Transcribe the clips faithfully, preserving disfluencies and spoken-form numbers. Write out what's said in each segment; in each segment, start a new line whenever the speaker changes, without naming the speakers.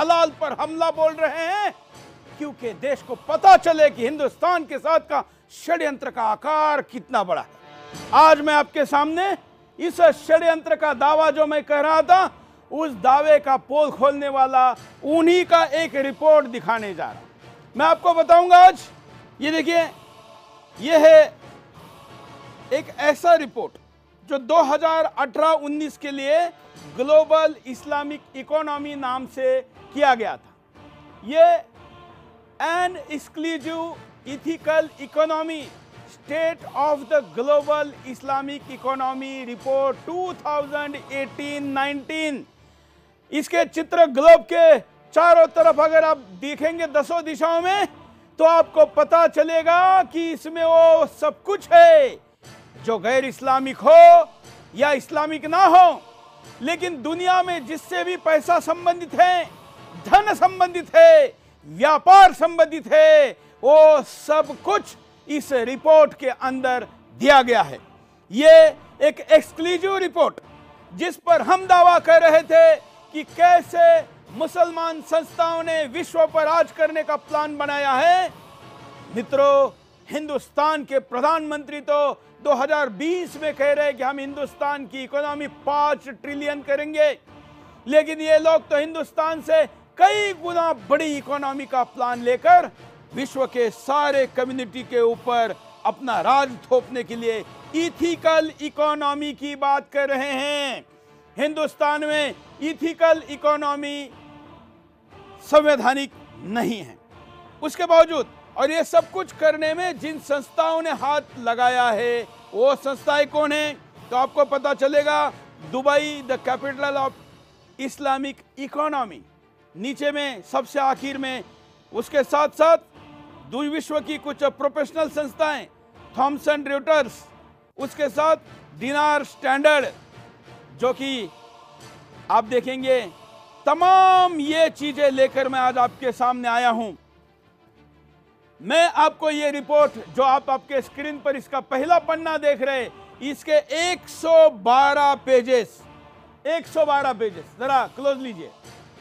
हलाल पर हमला बोल रहे हैं, क्योंकि देश को पता चले कि हिंदुस्तान के साथ का षड्यंत्र का आकार कितना बड़ा है। आज मैं आपके सामने इस षड्यंत्र का दावा जो मैं कह रहा था, उस दावे का पोल खोलने वाला उन्हीं का एक रिपोर्ट दिखाने जा रहा हूं। मैं आपको बताऊंगा आज, ये देखिए, ये है एक ऐसा रिपोर्ट जो दो हज़ार अठारह उन्नीस के लिए ग्लोबल इस्लामिक इकोनॉमी नाम से किया गया था। ये an exclusive ethical economy state of the global Islamic economy report दो हज़ार अठारह उन्नीस। इसके चित्र ग्लोब के चारों तरफ अगर आप देखेंगे दसों दिशाओं में, तो आपको पता चलेगा कि इसमें वो सब कुछ है जो गैर इस्लामिक हो या इस्लामिक ना हो, लेकिन दुनिया में जिससे भी पैसा संबंधित है, धन संबंधित है, व्यापार संबंधित है, वो सब कुछ इस रिपोर्ट के अंदर दिया गया है। ये एक एक्सक्लूसिव रिपोर्ट जिस पर हम दावा कर रहे थे कि कैसे मुसलमान संस्थाओं ने विश्व पर राज करने का प्लान बनाया है। मित्रों, हिंदुस्तान के प्रधानमंत्री तो दो हज़ार बीस में कह रहे हैं कि हम हिंदुस्तान की इकोनॉमी पांच ट्रिलियन करेंगे, लेकिन ये लोग तो हिंदुस्तान से कई गुना बड़ी इकोनॉमी का प्लान लेकर विश्व के सारे कम्युनिटी के ऊपर अपना राज थोपने के लिए इथिकल इकोनॉमी की बात कर रहे हैं। हिंदुस्तान में इथिकल इकोनॉमी संवैधानिक नहीं है। उसके बावजूद, और ये सब कुछ करने में जिन संस्थाओं ने हाथ लगाया है, वो संस्थाएं कौन है, तो आपको पता चलेगा। Dubai, the capital of Islamic economy, नीचे में सबसे आखिर में। उसके साथ साथ विश्व की कुछ प्रोफेशनल संस्थाएं, थॉमसन रॉयटर्स, उसके साथ दिनार स्टैंडर्ड, जो कि आप देखेंगे तमाम ये चीजें लेकर मैं आज आपके सामने आया हूं। मैं आपको ये रिपोर्ट जो आप आपके स्क्रीन पर इसका पहला पन्ना देख रहे हैं, इसके एक सौ बारह पेजेस, एक सौ बारह पेजेस, जरा क्लोज लीजिए।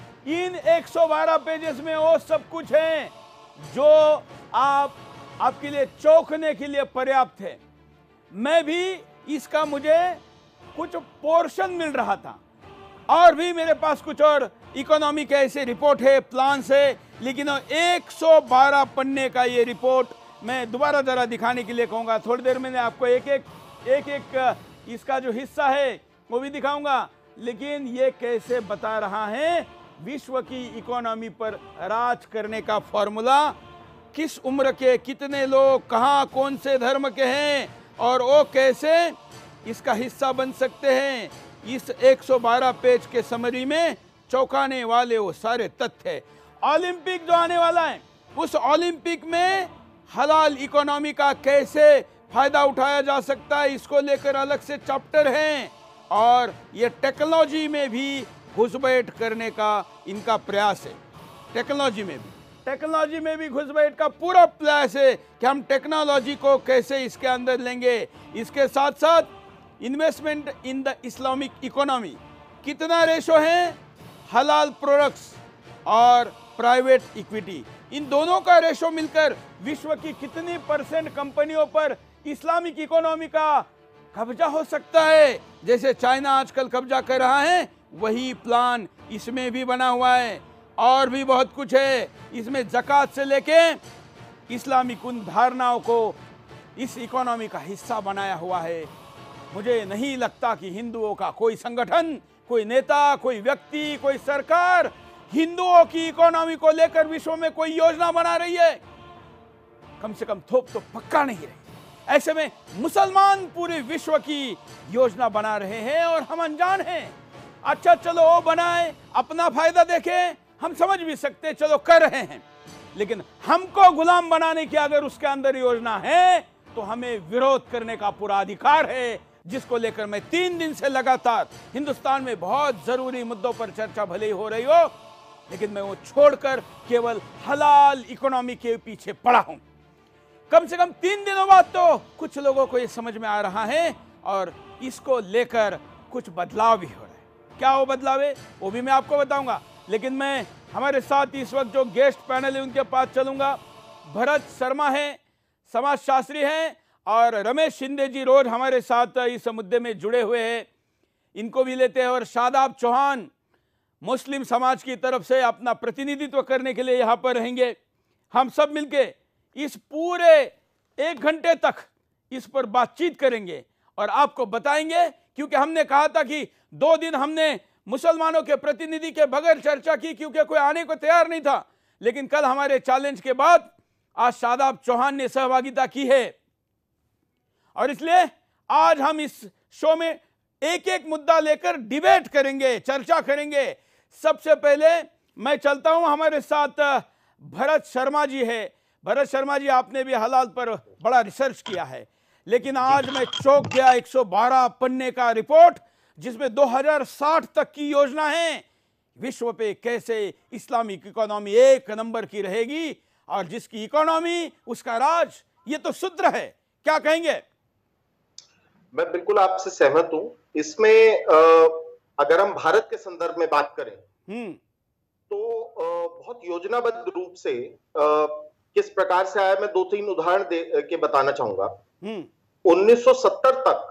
इन एक सौ बारह पेजेस में वो सब कुछ है जो आप आपके लिए चौंकने के लिए पर्याप्त है। मैं भी इसका मुझे कुछ पोर्शन मिल रहा था, और भी मेरे पास कुछ और इकोनॉमी के ऐसे रिपोर्ट है, प्लान है, लेकिन एक सौ बारह पन्ने का ये रिपोर्ट मैं दोबारा जरा दिखाने के लिए कहूँगा। थोड़ी देर में आपको एक एक एक एक इसका जो हिस्सा है वो भी दिखाऊंगा, लेकिन ये कैसे बता रहा है विश्व की इकोनॉमी पर राज करने का फॉर्मूला, किस उम्र के कितने लोग कहाँ कौन से धर्म के हैं और वो कैसे इसका हिस्सा बन सकते हैं। इस एक सौ बारह पेज के समरी में चौंकाने वाले वो सारे तथ्य। ओलंपिक जो आने वाला है, उस ओलंपिक में हलाल इकोनॉमी का कैसे फायदा उठाया जा सकता है, इसको लेकर अलग से चैप्टर हैं, और ये टेक्नोलॉजी में भी घुसपैठ करने का इनका प्रयास है। टेक्नोलॉजी में भी टेक्नोलॉजी में भी घुसपैठ का पूरा प्रयास है कि हम टेक्नोलॉजी को कैसे इसके अंदर लेंगे। इसके साथ साथ investment in the Islamic economy, कितना रेशो है हलाल प्रोडक्ट्स और प्राइवेट इक्विटी, इन दोनों का रेशो मिलकर विश्व की कितनी परसेंट कंपनियों पर इस्लामिक इकोनॉमी का कब्जा हो सकता है। जैसे चाइना आजकल कब्जा कर रहा है, वही प्लान इसमें भी बना हुआ है, और भी बहुत कुछ है। इसमें ज़कात से लेके इस्लामिक उन धारणाओं को इस इकोनॉमी का हिस्सा बनाया हुआ है। मुझे नहीं लगता कि हिंदुओं का कोई संगठन, कोई नेता, कोई व्यक्ति, कोई सरकार हिंदुओं की इकोनॉमी को लेकर विश्व में कोई योजना बना रही है। कम से कम थोप तो पक्का नहीं रही। ऐसे में मुसलमान पूरे विश्व की योजना बना रहे हैं और हम अनजान हैं। अच्छा चलो वो बनाए, अपना फायदा देखें, हम समझ भी सकते, चलो कर रहे हैं, लेकिन हमको गुलाम बनाने की अगर उसके अंदर योजना है तो हमें विरोध करने का पूरा अधिकार है, जिसको लेकर मैं तीन दिन से लगातार हिंदुस्तान में बहुत जरूरी मुद्दों पर चर्चा भले ही हो रही हो, लेकिन मैं वो छोड़कर केवल हलाल इकोनॉमी के पीछे पड़ा हूं। कम से कम तीन दिनों बाद तो कुछ लोगों को ये समझ में आ रहा है और इसको लेकर कुछ बदलाव भी हो रहे हैं। क्या वो बदलाव है वो भी मैं आपको बताऊंगा, लेकिन मैं हमारे साथ इस वक्त जो गेस्ट पैनल है उनके पास चलूंगा। भरत शर्मा हैं, समाजशास्त्री हैं, और रमेश शिंदे जी रोज हमारे साथ इस मुद्दे में जुड़े हुए हैं, इनको भी लेते हैं। और शादाब चौहान मुस्लिम समाज की तरफ से अपना प्रतिनिधित्व करने के लिए यहाँ पर रहेंगे। हम सब मिलके इस पूरे एक घंटे तक इस पर बातचीत करेंगे और आपको बताएंगे, क्योंकि हमने कहा था कि दो दिन हमने मुसलमानों के प्रतिनिधि के बगैर चर्चा की क्योंकि कोई आने को तैयार नहीं था, लेकिन कल हमारे चैलेंज के बाद आज शादाब चौहान ने सहभागिता की है और इसलिए आज हम इस शो में एक एक मुद्दा लेकर डिबेट करेंगे, चर्चा करेंगे। सबसे पहले मैं चलता हूं, हमारे साथ भरत शर्मा जी है। भरत शर्मा जी, आपने भी हलाल पर बड़ा रिसर्च किया है, लेकिन आज मैं चौंक गया। एक सौ बारह पन्ने का रिपोर्ट जिसमें दो हज़ार साठ तक की योजना है, विश्व पे कैसे इस्लामिक इकोनॉमी एक नंबर की रहेगी और जिसकी इकोनॉमी उसका राज, ये तो सूत्र है। क्या कहेंगे?
मैं बिल्कुल आपसे सहमत हूं। इसमें आ, अगर हम भारत के संदर्भ में बात करें तो आ, बहुत योजनाबद्ध रूप से आ, किस प्रकार से आया, मैं दो तीन उदाहरण दे के बताना चाहूंगा। उन्नीस सौ सत्तर तक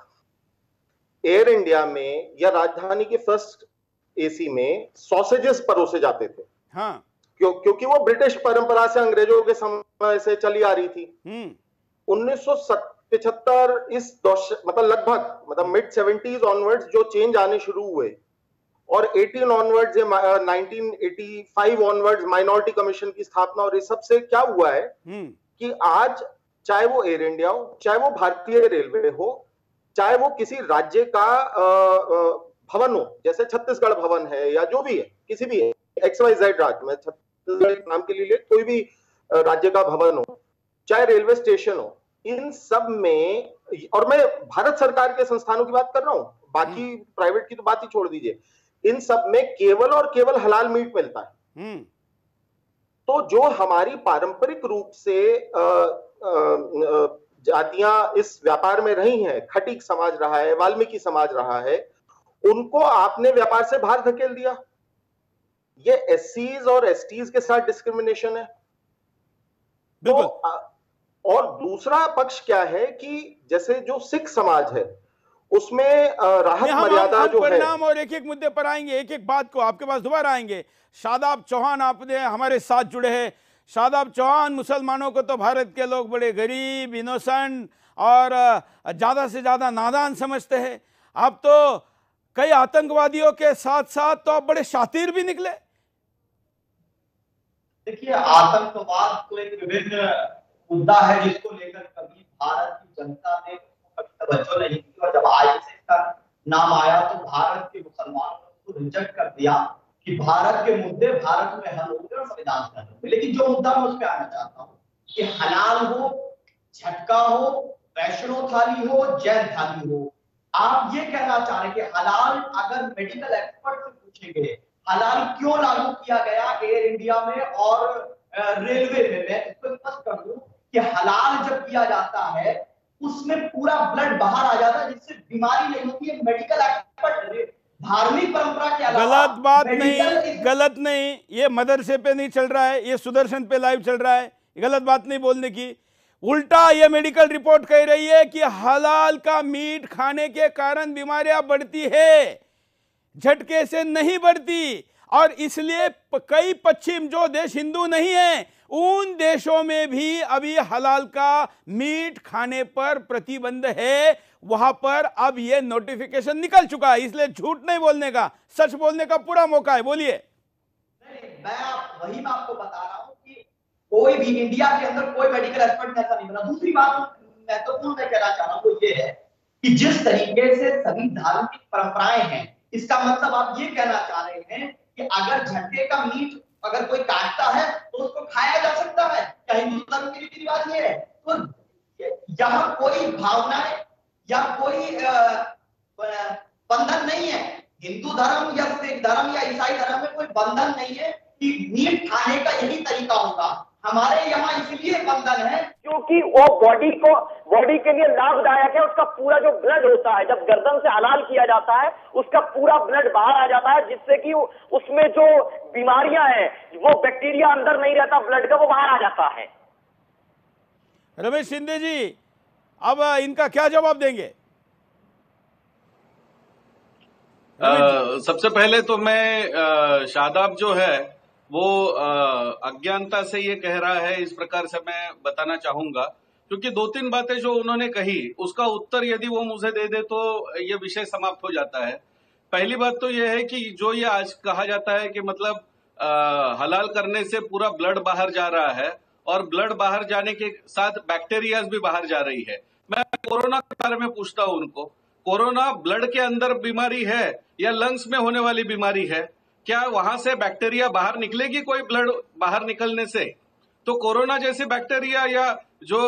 एयर इंडिया में या राजधानी के फर्स्ट एसी में सॉसेजेस परोसे जाते थे। हाँ। क्यों? क्योंकि वो ब्रिटिश परंपरा से, अंग्रेजों के समय से चली आ रही थी। उन्नीस सौ पचहत्तर इस मतलब लगभग मतलब मिड सेवेंटीज ऑनवर्ड्स जो चेंज आने शुरू हुए और अठारह ऑनवर्ड्स या nineteen eighty five onwards minority commission की स्थापना, और इस सब से क्या हुआ है कि आज चाहे वो एयर इंडिया हो, चाहे वो भारतीय रेलवे हो, चाहे वो किसी राज्य का भवन हो, जैसे छत्तीसगढ़ भवन है या जो भी है, किसी भी एक्स वाई जेड राज्य में, छत्तीसगढ़ नाम के लिए कोई भी राज्य का भवन हो, चाहे रेलवे स्टेशन हो, इन सब में, और मैं भारत सरकार के संस्थानों की बात कर रहा हूं, बाकी प्राइवेट की तो बात ही छोड़ दीजिए, इन सब में केवल और केवल हलाल मीट मिलता है। तो जो हमारी पारंपरिक रूप से जातियां इस व्यापार में रही हैं, खटीक समाज रहा है, वाल्मीकि समाज रहा है, उनको आपने व्यापार से बाहर धकेल दिया। ये एससीज और एसटीज के साथ डिस्क्रिमिनेशन है। तो और दूसरा पक्ष क्या है कि जैसे जो सिख समाज है उसमें राहत मर्यादा जो है,
परिणाम और एक एक मुद्दे पर आएंगे, एक एक बात को आपके पास दोबारा आएंगे। शादाब चौहान आपने हमारे साथ जुड़े हैं। शादाब चौहान, मुसलमानों को तो भारत के लोग बड़े गरीब, इनोसेंट और ज्यादा से ज्यादा नादान समझते हैं। आप तो कई आतंकवादियों के साथ साथ तो आप बड़े शातिर भी निकले।
देखिए, आतंकवाद तो एक विभिन्न मुद्दा है जिसको लेकर कभी भारत की जनता ने कभी तवज्जो नहीं की, और जब आईएसआई का नाम आया तो भारत के मुसलमानों ने उसको रिजेक्ट कर दिया कि भारत के मुद्दे भारत में हल होंगे और संविधान में हल होंगे। लेकिन जो मुद्दा मैं उस पर आना चाहता हूँ कि हलाल हो, झटका हो, वैष्णो थाली हो, जैन थाली हो, आप ये कहना चाह रहे हैं कि हलाल अगर मेडिकल एक्सपर्ट से पूछेंगे हलाल क्यों लागू किया गया एयर इंडिया में और रेलवे में, मैं इसको स्पष्ट कर दूं कि हलाल जब किया जाता है उसमें पूरा ब्लड बाहर आ जाता है जिससे बीमारी नहीं होती है। मेडिकल एक्सपर्ट धार्मिक परंपरा के अलावा
गलत बात नहीं, गलत नहीं, ये मदरसे पे नहीं चल रहा है, ये सुदर्शन पे लाइव चल रहा है, गलत बात नहीं बोलने की। उल्टा ये मेडिकल रिपोर्ट कह रही है कि हलाल का मीट खाने के कारण बीमारियां बढ़ती है, झटके से नहीं बढ़ती। और इसलिए कई पश्चिम जो देश हिंदू नहीं है उन देशों में भी अभी हलाल का मीट खाने पर प्रतिबंध है, वहां पर अब ये नोटिफिकेशन निकल चुका है। इसलिए झूठ नहीं बोलने का, सच बोलने का पूरा मौका है। बोलिए।
नहीं, मैं आप, वही मैं आपको बता रहा हूं कि कोई भी इंडिया के अंदर कोई मेडिकल एक्सपर्ट ऐसा नहीं बना। दूसरी बात महत्वपूर्ण मैं कहना चाह रहा हूं वो ये है कि जिस तरीके से सभी धार्मिक परंपराएं हैं, इसका मतलब आप ये कहना चाह रहे हैं कि अगर झटके का मीट अगर कोई काटता है तो उसको खाया जा सकता है। क्या हिंदू धर्म की रीति रिवाज ये है? तो यहाँ कोई भावनाएं या कोई बंधन नहीं है। हिंदू धर्म या सिख धर्म या ईसाई धर्म में कोई बंधन नहीं है कि मीट खाने का यही तरीका होगा। हमारे यहाँ इसलिए बंधन है क्योंकि
क्योंकि वो बॉडी को बॉडी के लिए लाभदायक है। उसका पूरा जो ब्लड होता है, जब गर्दन से हलाल किया जाता है, उसका पूरा ब्लड बाहर आ जाता है, जिससे कि उसमें जो बीमारियां हैं, वो बैक्टीरिया अंदर नहीं रहता ब्लड का, वो बाहर आ जाता है।
रमेश शिंदे जी, अब इनका क्या जवाब देंगे?
आ, सबसे पहले तो मैं आ, शादाब जो है वो अज्ञानता से ये कह रहा है, इस प्रकार से मैं बताना चाहूंगा, क्योंकि दो तीन बातें जो उन्होंने कही उसका उत्तर यदि वो मुझे दे दे तो ये विषय समाप्त हो जाता है। पहली बात तो ये है कि जो ये आज कहा जाता है कि मतलब आ, हलाल करने से पूरा ब्लड बाहर जा रहा है और ब्लड बाहर जाने के साथ बैक्टीरियाज भी बाहर जा रही है। मैं कोरोना के बारे में पूछता हूं उनको, कोरोना ब्लड के अंदर बीमारी है या लंग्स में होने वाली बीमारी है? क्या वहां से बैक्टीरिया बाहर निकलेगी कोई ब्लड बाहर निकलने से? तो कोरोना जैसी बैक्टीरिया या जो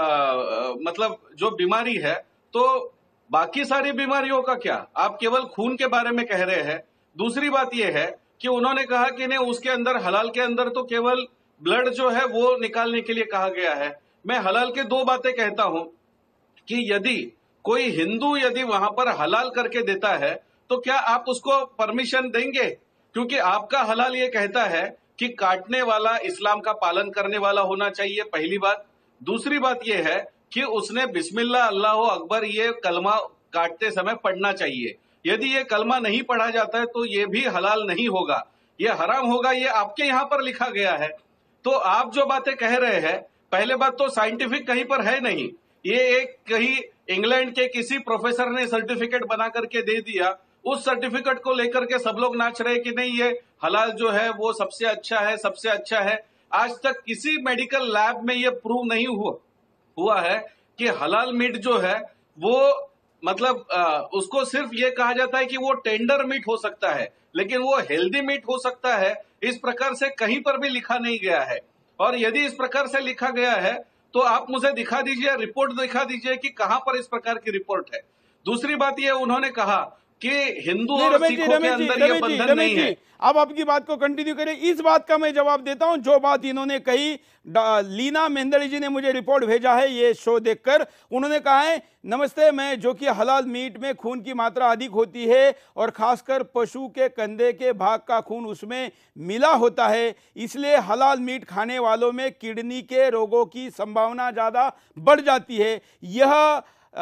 आ, मतलब जो बीमारी है, तो बाकी सारी बीमारियों का क्या? आप केवल खून के बारे में कह रहे हैं। दूसरी बात यह है कि उन्होंने कहा कि नहीं, उसके अंदर हलाल के अंदर तो केवल ब्लड जो है वो निकालने के लिए कहा गया है। मैं हलाल के दो बातें कहता हूं कि यदि कोई हिंदू यदि वहां पर हलाल करके देता है तो क्या आप उसको परमिशन देंगे? क्योंकि आपका हलाल ये कहता है कि काटने वाला इस्लाम का पालन करने वाला होना चाहिए, पहली बात। दूसरी बात यह है कि उसने बिस्मिल्लाह अल्लाह अकबर ये कलमा काटते समय पढ़ना चाहिए। यदि ये कलमा नहीं पढ़ा जाता है तो ये भी हलाल नहीं होगा, ये हराम होगा। ये आपके यहां पर लिखा गया है। तो आप जो बातें कह रहे हैं, पहले बात तो साइंटिफिक कहीं पर है नहीं। ये एक कहीं इंग्लैंड के किसी प्रोफेसर ने सर्टिफिकेट बना करके दे दिया, उस सर्टिफिकेट को लेकर के सब लोग नाच रहे कि नहीं ये हलाल जो है वो सबसे अच्छा है, सबसे अच्छा है। आज तक किसी मेडिकल लैब में ये प्रूव नहीं हुआ हुआ है कि हलाल मीट जो है वो मतलब आ, उसको सिर्फ ये कहा जाता है कि वो टेंडर मीट हो सकता है, लेकिन वो हेल्दी मीट हो सकता है, इस प्रकार से कहीं पर भी लिखा नहीं गया है। और यदि इस प्रकार से लिखा गया है तो आप मुझे दिखा दीजिए, रिपोर्ट दिखा दीजिए कि कहां पर इस प्रकार की रिपोर्ट है। दूसरी बात ये उन्होंने कहा कि हिंदू और सिखों के अंदर ये बंधन नहीं है।
अब आपकी बात को कंटिन्यू करें। इस बात का मैं जवाब देता हूं जो बात इन्होंने कही। लीना मेहंदड़ी जी ने मुझे रिपोर्ट भेजा है ये शो देखकर। उन्होंने कहा है, नमस्ते, मैं जो कि हलाल मीट में खून की मात्रा अधिक होती है और खासकर पशु के कंधे के भाग का खून उसमें मिला होता है, इसलिए हलाल मीट खाने वालों में किडनी के रोगों की संभावना ज़्यादा बढ़ जाती है। यह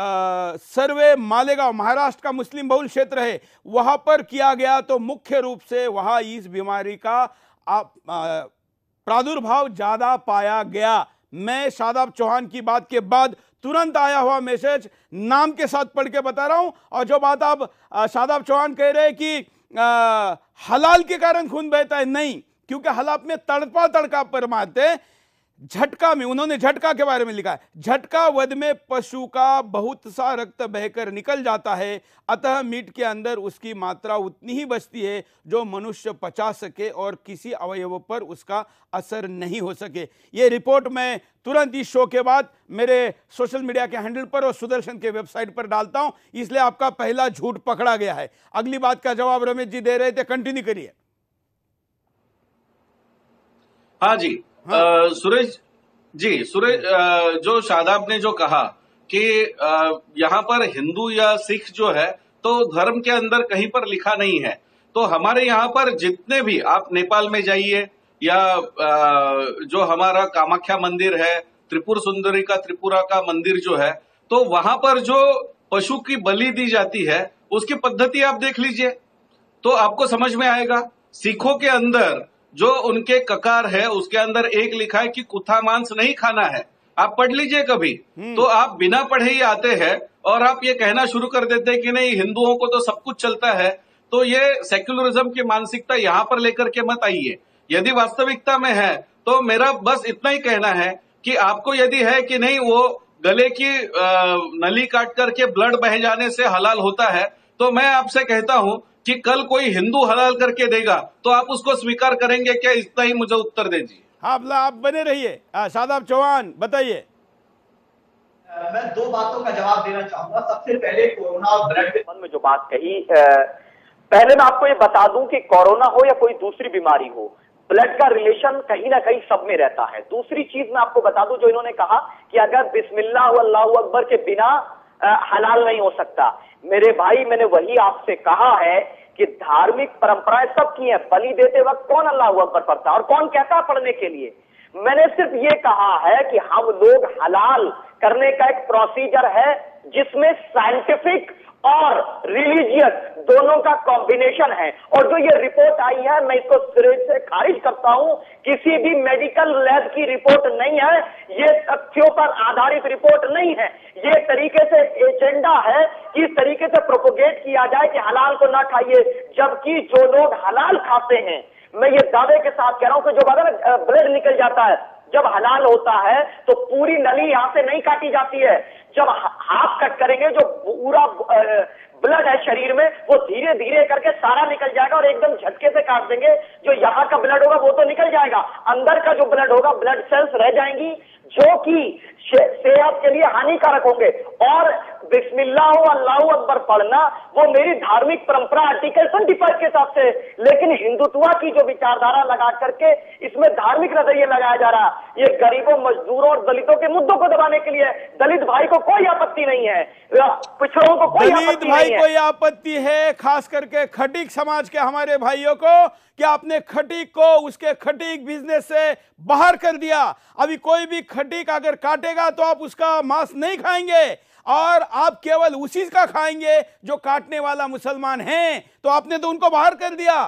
सर्वे मालेगांव, महाराष्ट्र का मुस्लिम बहुल क्षेत्र है, वहां पर किया गया तो मुख्य रूप से वहां इस बीमारी का प्रादुर्भाव ज्यादा पाया गया। मैं शादाब चौहान की बात के बाद तुरंत आया हुआ मैसेज नाम के साथ पढ़ के बता रहा हूं। और जो बात आप शादाब चौहान कह रहे हैं कि आ, हलाल के कारण खून बहता है, नहीं, क्योंकि हलाल में तड़पा तड़का पर मारते। झटका में उन्होंने झटका के बारे में लिखा है, झटका वध में पशु का बहुत सा रक्त बहकर निकल जाता है, अतः मीट के अंदर उसकी मात्रा उतनी ही बचती है जो मनुष्य पचा सके और किसी अवयव पर उसका असर नहीं हो सके। ये रिपोर्ट मैं तुरंत इस शो के बाद मेरे सोशल मीडिया के हैंडल पर और सुदर्शन के वेबसाइट पर डालता हूं, इसलिए आपका पहला झूठ पकड़ा गया है। अगली बात का जवाब रमेश जी दे रहे थे, कंटिन्यू करिए।
हाँ जी, हाँ। सुरेश जी, सुरेश जो शादाब ने जो कहा कि यहाँ पर हिंदू या सिख जो है तो धर्म के अंदर कहीं पर लिखा नहीं है, तो हमारे यहाँ पर जितने भी आप नेपाल में जाइए या जो हमारा कामाख्या मंदिर है, त्रिपुर सुंदरी का त्रिपुरा का मंदिर जो है, तो वहां पर जो पशु की बलि दी जाती है उसकी पद्धति आप देख लीजिए तो आपको समझ में आएगा। सिखों के अंदर जो उनके ककार है उसके अंदर एक लिखा है कि कुथा मांस नहीं खाना है, आप पढ़ लीजिए कभी। तो आप बिना पढ़े ही आते हैं और आप ये कहना शुरू कर देते हैं कि नहीं हिंदुओं को तो सब कुछ चलता है। तो ये सेक्युलरिज्म की मानसिकता यहाँ पर लेकर के मत आइए। यदि वास्तविकता में है तो मेरा बस इतना ही कहना है कि आपको यदि है कि नहीं वो गले की नली काट करके ब्लड बह जाने से हलाल होता है, तो मैं आपसे कहता हूं कि कल कोई हिंदू हलाल करके देगा तो आप उसको स्वीकार करेंगे क्या? इतना ही मुझे उत्तर दीजिए।
हाँ, आप बने रहिए। शादाब चौहान बताइए।
मैं दो बातों का जवाब देना चाहूंगा। सबसे पहले कोरोना और ब्लड के
संबंध में जो बात कही, पहले मैं आपको ये बता दूं कि कोरोना हो या कोई दूसरी बीमारी हो, ब्लड का रिलेशन कहीं ना कहीं सब में रहता है। दूसरी चीज मैं आपको बता दूं, जो इन्होंने कहा कि अगर बिस्मिल्लाह व अल्लाहु अकबर के बिना हलाल नहीं हो सकता। मेरे भाई, मैंने वही आपसे कहा है कि धार्मिक परंपराएं सबकी हैं। बलि देते वक्त कौन अल्लाहु अकबर पढ़ता और कौन कहता पढ़ने के लिए? मैंने सिर्फ ये कहा है कि हम लोग हलाल करने का एक प्रोसीजर है जिसमें साइंटिफिक और रिलीजियस दोनों का कॉम्बिनेशन है। और जो ये रिपोर्ट आई है, मैं इसको सिरे से खारिज करता हूं। किसी भी मेडिकल लैब की रिपोर्ट नहीं है, ये तथ्यों पर आधारित रिपोर्ट नहीं है। ये तरीके से एजेंडा है कि इस तरीके से प्रोपोगेट किया जाए कि हलाल को ना खाइए, जबकि जो लोग हलाल खाते हैं, मैं ये दावे के साथ कह रहा हूं कि जो बात ब्लड निकल जाता है जब हलाल होता है तो पूरी नली यहां से नहीं काटी जाती है। जब हाथ कट करेंगे, जो पूरा ब्लड है शरीर में, वो धीरे धीरे करके सारा निकल जाएगा और एकदम झटके से काट देंगे। जो यहाँ का ब्लड होगा वो तो निकल जाएगा, अंदर का जो ब्लड होगा, ब्लड सेल्स रह जाएंगी जो कि सेहत के लिए हानिकारक होंगे। और बिस्मिल्लाह अल्लाहु अकबर पढ़ना वो मेरी धार्मिक परंपरा आर्टिकल पचहत्तर के हिसाब से, लेकिन हिंदुत्व की जो विचारधारा लगा करके इसमें धार्मिक नजरिए लगाया जा रहा है। ये गरीबों, मजदूरों और दलितों के मुद्दों को दबाने के लिए। दलित भाई को कोई आपत्ति नहीं है, पिछड़ों को कोई आपत्ति नहीं है।
कोई आपत्ति है खास करके खटीक समाज के हमारे भाइयों को कि आपने खटीक को उसके खटीक बिजनेस से बाहर कर दिया। अभी कोई भी खटीक अगर काटेगा तो आप उसका मांस नहीं खाएंगे और आप केवल उसी का खाएंगे जो काटने वाला मुसलमान है, तो आपने तो उनको बाहर कर दिया।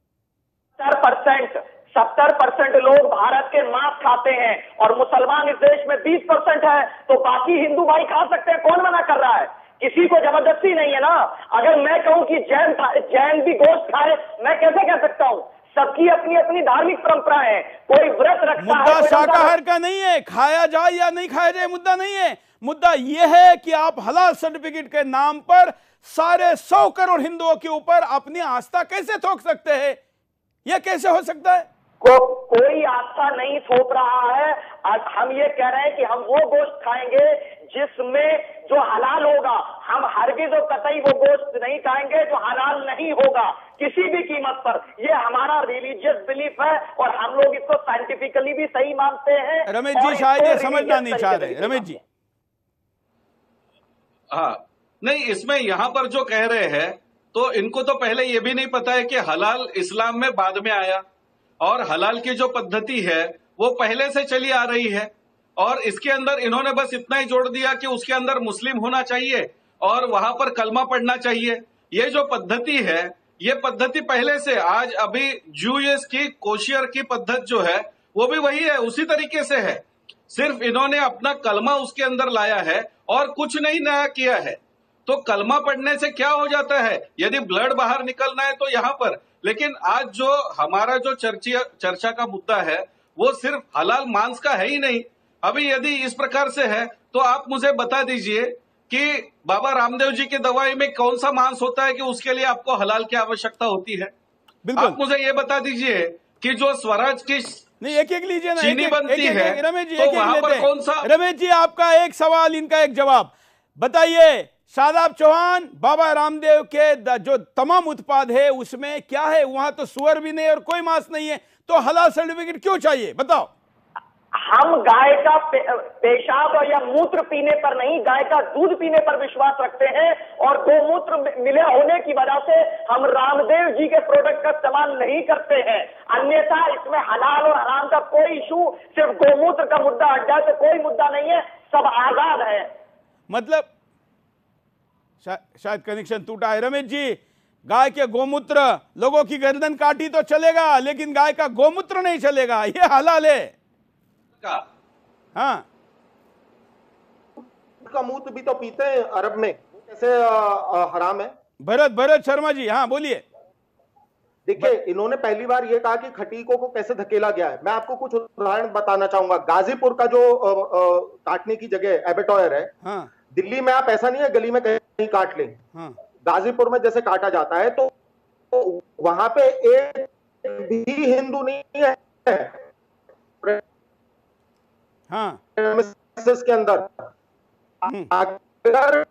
सत्तर परसेंट सत्तर परसेंट लोग भारत के मांस खाते हैं और मुसलमान इस देश में बीस परसेंट है, तो बाकी हिंदू भाई खा सकते हैं। कौन मना कर रहा है? किसी को जबरदस्ती नहीं है ना। अगर मैं कहूं कि जैन जैन भी गोश्त खाए, मैं कैसे कह सकता हूं? सबकी अपनी अपनी धार्मिक परंपरा है। कोई व्रत रखता है।
मुद्दा शाकाहार का नहीं है, खाया जाए या नहीं खाया जाए मुद्दा नहीं है। मुद्दा यह है कि आप हलाल सर्टिफिकेट के नाम पर सारे सौ करोड़ हिंदुओं के ऊपर अपनी आस्था कैसे थोप सकते हैं? यह कैसे हो सकता है?
को, कोई आस्था नहीं थोप रहा है। आज हम ये कह रहे हैं कि हम वो गोश्त खाएंगे जिसमें जो हलाल होगा। हम हरगिज़ और कतई वो गोश्त नहीं खाएंगे जो हलाल नहीं होगा किसी भी कीमत पर। ये हमारा रिलीजियस बिलीफ है और हम लोग इसको साइंटिफिकली भी सही मानते हैं।
रमेश जी शायद ये समझना नहीं चाह रहे। रमेश जी,
हाँ नहीं, इसमें यहां पर जो कह रहे हैं तो इनको तो पहले ये भी नहीं पता है कि हलाल इस्लाम में बाद में आया और हलाल की जो पद्धति है वो पहले से चली आ रही है। और इसके अंदर इन्होंने बस इतना ही जोड़ दिया कि उसके अंदर मुस्लिम होना चाहिए और वहां पर कलमा पढ़ना चाहिए। ये जो पद्धति है, ये पद्धति पहले से, आज अभी जूएस की कोशियर की पद्धति जो है वो भी वही है, उसी तरीके से है। सिर्फ इन्होंने अपना कलमा उसके अंदर लाया है और कुछ नहीं नया किया है। तो कलमा पढ़ने से क्या हो जाता है? यदि ब्लड बाहर निकलना है तो यहां पर, लेकिन आज जो हमारा जो चर्चा चर्चा का मुद्दा है वो सिर्फ हलाल मांस का है ही नहीं। अभी यदि इस प्रकार से है तो आप मुझे बता दीजिए कि बाबा रामदेव जी की दवाई में कौन सा मांस होता है कि उसके लिए आपको हलाल की आवश्यकता होती है? आप मुझे ये बता दीजिए कि जो स्वराज की
नहीं, एक एक लीजिए ना,
चीनी
एक,
बनती
एक,
है
एक, रमेश जी,
तो
एक,
वहां
एक
पर कौन सा?
रमेश जी, आपका एक सवाल, इनका एक जवाब। बताइए शादाब चौहान, बाबा रामदेव के जो तमाम उत्पाद है उसमें क्या है? वहां तो सुअर भी नहीं और कोई मांस नहीं है, तो हलाल सर्टिफिकेट क्यों चाहिए? बताओ।
हम गाय का पे, पेशाब या मूत्र पीने पर नहीं, गाय का दूध पीने पर विश्वास रखते हैं और गोमूत्र मिले होने की वजह से हम रामदेव जी के प्रोडक्ट का इस्तेमाल नहीं करते हैं। अन्यथा इसमें हलाल और हराम का कोई इशू, सिर्फ गोमूत्र का मुद्दा हट जाए तो कोई मुद्दा नहीं है, सब आजाद है।
मतलब शा, शायद कनेक्शन टूटा है। रमेश जी, गाय के गोमूत्र, लोगों की गर्दन काटी तो चलेगा लेकिन गाय का गोमूत्र नहीं चलेगा, ये हलाल है
का?
हाँ,
का मूत्र भी तो पीते हैं अरब में, वो कैसे आ, आ, हराम है?
भरत भरत शर्मा जी, हाँ बोलिए।
देखिए, इन्होंने पहली बार ये कहा कि खटीकों को कैसे धकेला गया है। मैं आपको कुछ उदाहरण बताना चाहूंगा। गाजीपुर का जो आ, आ, काटने की जगह एबेटॉयर है, हाँ। दिल्ली में आप ऐसा नहीं है गली में कहीं काट लें, हाँ। गाजीपुर में जैसे काटा जाता है तो, तो वहां पे एक भी हिंदू नहीं है,
हाँ।
के अंदर अगर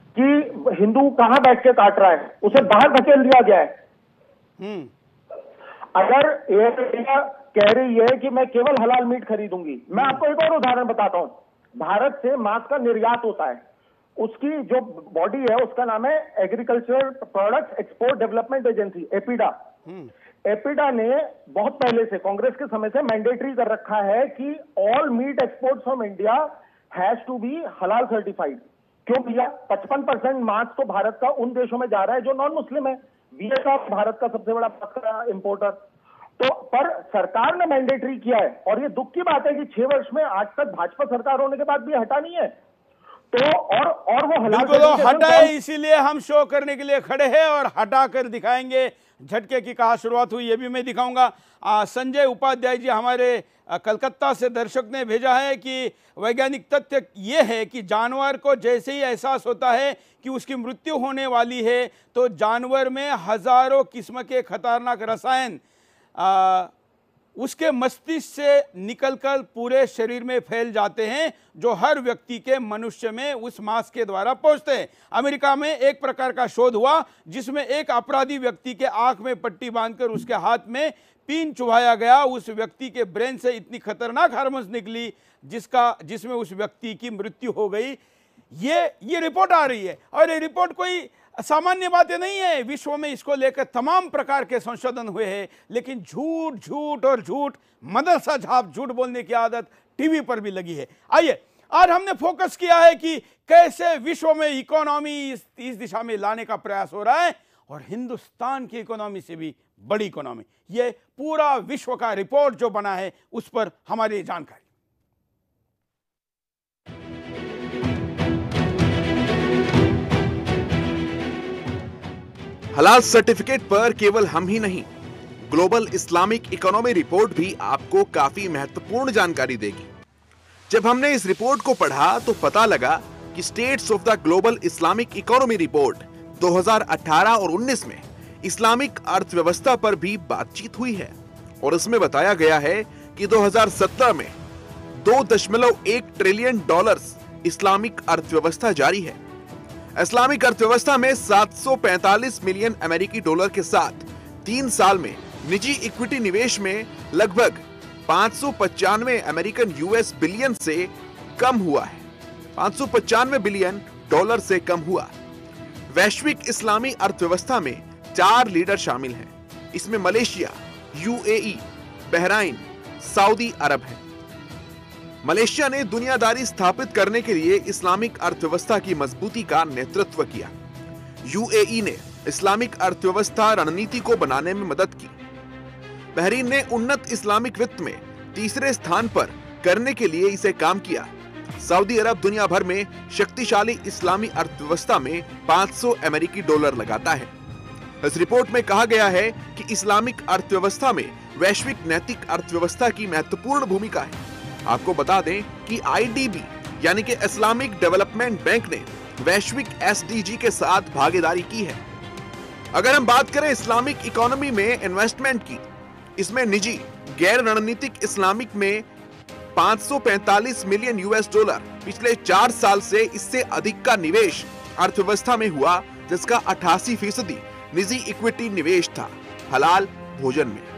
कि हिंदू कहां बैठ के काट रहा है, उसे बाहर धकेल दिया गया है।
अगर एयर इंडिया कह रही है कि मैं केवल हलाल मीट खरीदूंगी, मैं आपको एक और उदाहरण बताता हूं। भारत से मांस का निर्यात होता है, उसकी जो बॉडी है उसका नाम है agriculture products export development agency, APEDA. APEDA ने बहुत पहले से, कांग्रेस के समय से मैंडेटरी कर रखा है कि all meat export from India has to be हलाल सर्टिफाइड। क्यों भैया? पचपन परसेंट मांस तो भारत का उन देशों में जा रहा है जो नॉन मुस्लिम है। वियतनाम भारत का सबसे बड़ा मांस का इंपोर्टर। तो पर सरकार ने मैंडेटरी किया है, और ये दुख की बात है कि छह वर्ष में आज तक भाजपा सरकार होने के बाद भी हटा नहीं है। तो और और वो
हलाल हटाए, इसीलिए हम शो करने के लिए खड़े हैं और हटा कर दिखाएंगे। झटके की कहा शुरुआत हुई, ये भी मैं दिखाऊंगा। आ, संजय उपाध्याय जी हमारे आ, कलकत्ता से दर्शक ने भेजा है कि वैज्ञानिक तथ्य ये है कि जानवर को जैसे ही एहसास होता है कि उसकी मृत्यु होने वाली है तो जानवर में हजारों किस्म के खतरनाक रसायन आ, उसके मस्तिष्क से निकलकर पूरे शरीर में फैल जाते हैं, जो हर व्यक्ति के मनुष्य में उस मांस के द्वारा पहुंचते हैं। अमेरिका में एक प्रकार का शोध हुआ जिसमें एक अपराधी व्यक्ति के आंख में पट्टी बांधकर उसके हाथ में पीन चुभाया गया। उस व्यक्ति के ब्रेन से इतनी खतरनाक हार्मोन्स निकली जिसका जिसमें उस व्यक्ति की मृत्यु हो गई। ये ये रिपोर्ट आ रही है, और ये रिपोर्ट कोई सामान्य बातें नहीं है। विश्व में इसको लेकर तमाम प्रकार के संशोधन हुए हैं, लेकिन झूठ झूठ और झूठ, मदरसा झाप झूठ बोलने की आदत टीवी पर भी लगी है। आइए, आज हमने फोकस किया है कि कैसे विश्व में इकोनॉमी इस, इस दिशा में लाने का प्रयास हो रहा है, और हिंदुस्तान की इकोनॉमी से भी बड़ी इकोनॉमी, ये पूरा विश्व का रिपोर्ट जो बना है उस पर हमारी जानकारी।
हलाल सर्टिफिकेट पर केवल हम ही नहीं, ग्लोबल इस्लामिक इकोनॉमी रिपोर्ट भी आपको काफी महत्वपूर्ण जानकारी देगी। जब हमने इस रिपोर्ट को पढ़ा तो पता लगा कि states of the global Islamic economy report दो हज़ार अठारह और उन्नीस में इस्लामिक अर्थव्यवस्था पर भी बातचीत हुई है, और इसमें बताया गया है कि दो हज़ार सत्रह में दो दशमलव एक ट्रिलियन डॉलर्स इस्लामिक अर्थव्यवस्था जारी है। इस्लामिक अर्थव्यवस्था में सात सौ पैंतालीस मिलियन अमेरिकी डॉलर के साथ तीन साल में निजी इक्विटी निवेश में लगभग पाँच सौ पचानवे अमेरिकन यूएस बिलियन से कम हुआ है। पाँच सौ पचानवे बिलियन डॉलर से कम हुआ। वैश्विक इस्लामी अर्थव्यवस्था में चार लीडर शामिल हैं। इसमें Malaysia, UAE, Bahrain, Saudi Arab है। मलेशिया ने दुनियादारी स्थापित करने के लिए इस्लामिक अर्थव्यवस्था की मजबूती का नेतृत्व किया। यूएई ने इस्लामिक अर्थव्यवस्था रणनीति को बनाने में मदद की। बहरीन ने उन्नत इस्लामिक वित्त में तीसरे स्थान पर करने के लिए इसे काम किया। सऊदी अरब दुनिया भर में शक्तिशाली इस्लामी अर्थव्यवस्था में पाँच सौ अमेरिकी डॉलर लगाता है। इस रिपोर्ट में कहा गया है कि इस्लामिक अर्थव्यवस्था में वैश्विक नैतिक अर्थव्यवस्था की महत्वपूर्ण भूमिका है। आपको बता दें कि आईडीबी यानी कि इस्लामिक डेवलपमेंट बैंक ने वैश्विक एसडीजी के साथ भागीदारी की है। अगर हम बात करें इस्लामिक इकोनॉमी में इन्वेस्टमेंट की, इसमें निजी गैर रणनीतिक इस्लामिक में पाँच सौ पैंतालीस मिलियन यूएस डॉलर पिछले चार साल से इससे अधिक का निवेश अर्थव्यवस्था में हुआ, जिसका अठासी फीसदी निजी इक्विटी निवेश था हलाल भोजन में।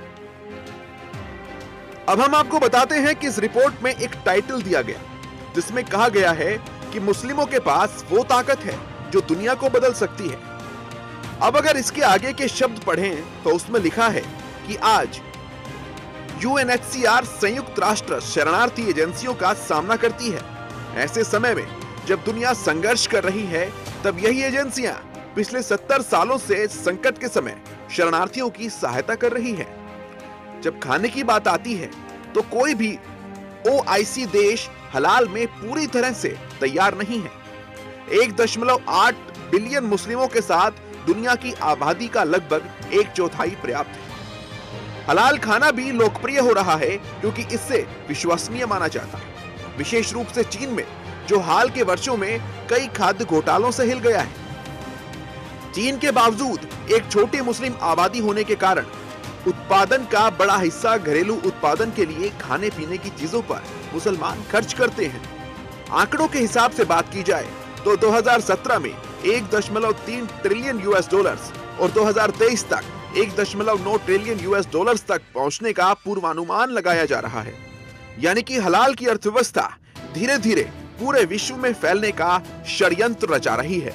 अब हम आपको बताते हैं कि इस रिपोर्ट में एक टाइटल दिया गया जिसमें कहा गया है कि मुस्लिमों के पास वो ताकत है जो दुनिया को बदल सकती है। अब अगर इसके आगे के शब्द पढ़ें तो उसमें लिखा है कि आज यूएनएचसीआर संयुक्त राष्ट्र शरणार्थी एजेंसियों का सामना करती है। ऐसे समय में जब दुनिया संघर्ष कर रही है, तब यही एजेंसियां पिछले सत्तर सालों से संकट के समय शरणार्थियों की सहायता कर रही है। जब खाने की बात आती है तो कोई भी ओआईसी देश हलाल में पूरी तरह से तैयार नहीं है। एक दशमलव आठ बिलियन मुस्लिमों के साथ दुनिया की आबादी का लगभग एक चौथाई पर्याप्त है। हलाल खाना भी लोकप्रिय हो रहा है क्योंकि इससे विश्वसनीय माना जाता है, विशेष रूप से चीन में, जो हाल के वर्षों में कई खाद्य घोटालों से हिल गया है। चीन के बावजूद एक छोटी मुस्लिम आबादी होने के कारण उत्पादन का बड़ा हिस्सा घरेलू उत्पादन के लिए खाने पीने की चीजों पर मुसलमान खर्च करते हैं। आंकड़ों के हिसाब से बात की जाए तो दो हज़ार सत्रह में एक दशमलव तीन ट्रिलियन यूएस डॉलर्स और दो हज़ार तेईस तक एक दशमलव नौ ट्रिलियन यूएस डॉलर्स तक पहुंचने का पूर्वानुमान लगाया जा रहा है। यानी कि हलाल की अर्थव्यवस्था धीरे धीरे पूरे विश्व में फैलने का षड्यंत्र रचा रही है।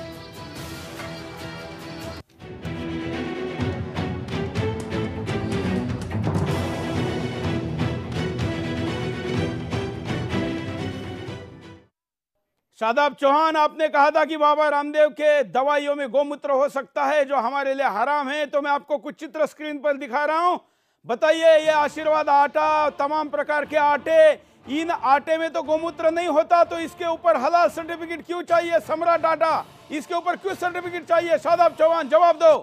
शादाब चौहान, आपने कहा था कि बाबा रामदेव के दवाइयों में गोमूत्र हो सकता है जो हमारे लिए हराम है, तो मैं आपको कुछ चित्र स्क्रीन पर दिखा रहा हूं। बताइए, ये आशीर्वाद आटा, तमाम प्रकार के आटे, इन आटे में तो गोमूत्र नहीं होता, तो इसके ऊपर हलाल सर्टिफिकेट क्यों चाहिए? सम्राट आटा, इसके ऊपर क्यों सर्टिफिकेट चाहिए? शादाब चौहान, जवाब दो।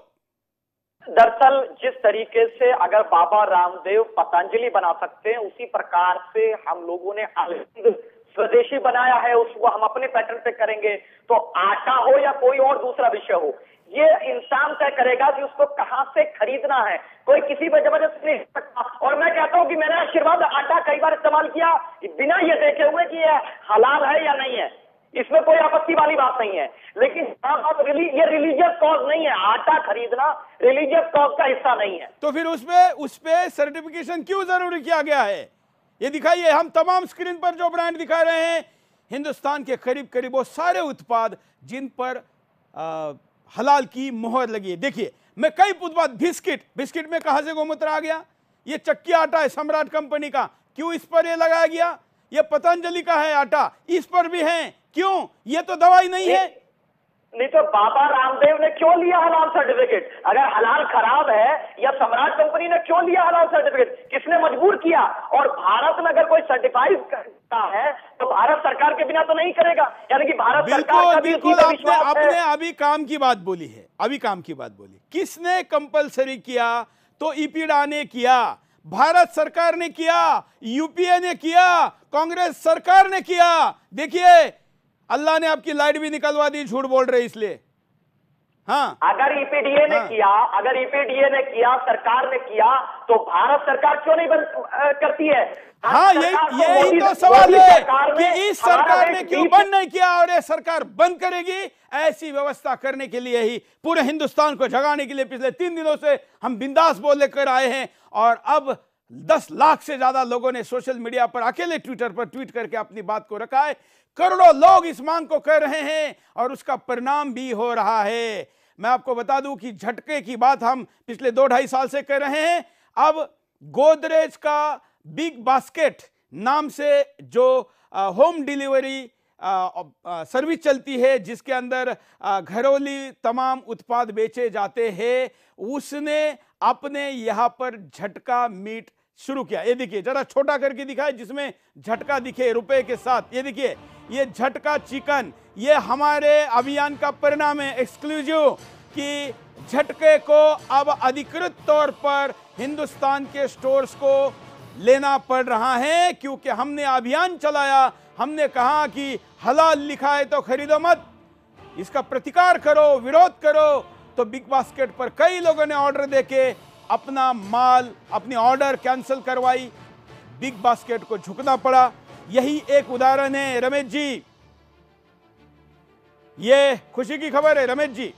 दरअसल जिस तरीके से अगर बाबा रामदेव पतंजलि बना सकते हैं, उसी प्रकार से हम लोगों ने अलग स्वदेशी बनाया है, उसको हम अपने पैटर्न पे करेंगे। तो आटा हो या कोई और दूसरा विषय हो, ये इंसान तय करेगा कि उसको कहां से खरीदना है, कोई किसी पर जबरदस्ती नहीं सकता। और मैं कहता हूं कि मैंने आशीर्वाद आटा कई बार इस्तेमाल किया बिना ये देखे हुए कि ये हलाल है या नहीं है, इसमें कोई आपत्ति वाली बात नहीं है। लेकिन ये रिलीजियस कॉज नहीं है, आटा खरीदना रिलीजियस कॉज का हिस्सा नहीं है।
तो फिर उसपे उसपे सर्टिफिकेशन क्यों जरूरी किया गया है? ये दिखाइए, हम तमाम स्क्रीन पर जो ब्रांड दिखा रहे हैं, हिंदुस्तान के करीब करीब वो सारे उत्पाद जिन पर आ, हलाल की मोहर लगी है। देखिए, मैं कई उत्पाद, बिस्किट, बिस्किट में कहां से गोमूत्र आ गया? ये चक्की आटा है सम्राट कंपनी का, क्यों इस पर ये लगाया गया? ये पतंजलि का है आटा, इस पर भी है, क्यों? ये तो दवाई नहीं है।
नहीं तो बाबा रामदेव ने क्यों लिया हलाल सर्टिफिकेट? अगर हलाल खराब है, या सम्राट कंपनी ने क्यों लिया हलाल सर्टिफिकेट? किसने मजबूर किया? और भारत में अगर कोई सर्टिफाइड करता है तो भारत सरकार के बिना तो नहीं करेगा, यानी कि भारत सरकार का भी
बिल्कुल आपने, आपने अभी काम की बात बोली है, अभी काम की बात बोली। किसने कंपलसरी किया? तो ईपीडा ने किया, भारत सरकार ने किया, यूपीए ने किया, कांग्रेस सरकार ने किया। देखिए, अल्लाह ने आपकी लाइट भी निकलवा दी, झूठ बोल रहे इसलिए। हाँ,
अगर ईपीडीए ने
हाँ।
किया, अगर ईपीडीए ने किया, सरकार ने किया, तो भारत सरकार क्यों नहीं बंद करती है?
हाँ, यही यही तो सवाल है कि इस सरकार ने क्यों बंद नहीं किया और ये सरकार बंद करेगी। ऐसी व्यवस्था करने के लिए ही, पूरे हिंदुस्तान को जगाने के लिए पिछले तीन दिनों से हम बिंदास बोल लेकर आए हैं। और अब दस लाख से ज्यादा लोगों ने सोशल मीडिया पर, अकेले ट्विटर पर ट्वीट करके अपनी बात को रखा है। करोड़ों लोग इस मांग को कर रहे हैं और उसका परिणाम भी हो रहा है। मैं आपको बता दूं कि झटके की बात हम पिछले दो ढाई साल से कर रहे हैं। अब गोदरेज का बिग बास्केट नाम से जो होम डिलीवरी सर्विस चलती है, जिसके अंदर घरेलू तमाम उत्पाद बेचे जाते हैं, उसने अपने यहां पर झटका मीट शुरू किया। ये देखिए, जरा छोटा करके दिखाए जिसमें झटका दिखे रुपए के साथ। ये देखिए, ये झटका चिकन, ये हमारे अभियान का परिणाम है एक्सक्लूसिव, कि झटके को अब अधिकृत तौर पर हिंदुस्तान के स्टोर्स को लेना पड़ रहा है, क्योंकि हमने अभियान चलाया। हमने कहा कि हलाल लिखा है तो खरीदो मत, इसका प्रतिकार करो, विरोध करो। तो बिग बास्केट पर कई लोगों ने ऑर्डर देके अपना माल, अपनी ऑर्डर कैंसिल करवाई, बिग बास्केट को झुकना पड़ा। यही एक उदाहरण है रमेश जी, ये खुशी की खबर है रमेश जी।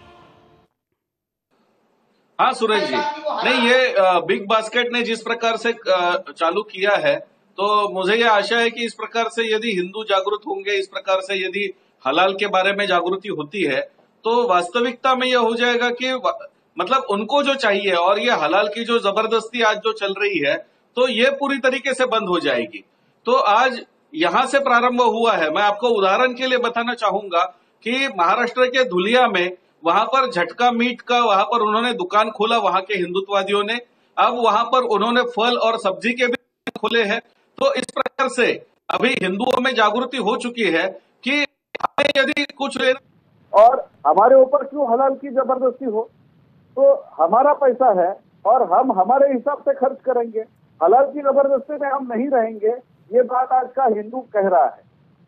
हाँ सूरज जी, नहीं ये बिग बास्केट ने जिस प्रकार से चालू किया है, तो मुझे ये आशा है कि इस प्रकार से यदि हिंदू जागरूक होंगे, इस प्रकार से यदि हलाल के बारे में जागृति होती है, तो वास्तविकता में यह हो जाएगा कि मतलब उनको जो चाहिए, और ये हलाल की जो जबरदस्ती आज जो चल रही है, तो ये पूरी तरीके से बंद हो जाएगी। तो आज यहां से प्रारंभ हुआ है। मैं आपको उदाहरण के लिए बताना चाहूंगा कि महाराष्ट्र के धुलिया में वहां पर झटका मीट का वहां पर उन्होंने दुकान खोला, वहां के हिंदुत्ववादियों ने। अब वहां पर उन्होंने फल और सब्जी के भी खोले हैं। तो इस प्रकार से अभी हिंदुओं में जागृति हो चुकी है कि हमें यदि कुछ लेना,
और हमारे ऊपर क्यों हलाल की जबरदस्ती हो, तो हमारा पैसा है और हम हमारे हिसाब से खर्च करेंगे, हलाल की जबरदस्ती में हम नहीं रहेंगे। ये बात आज का हिंदू कह रहा है।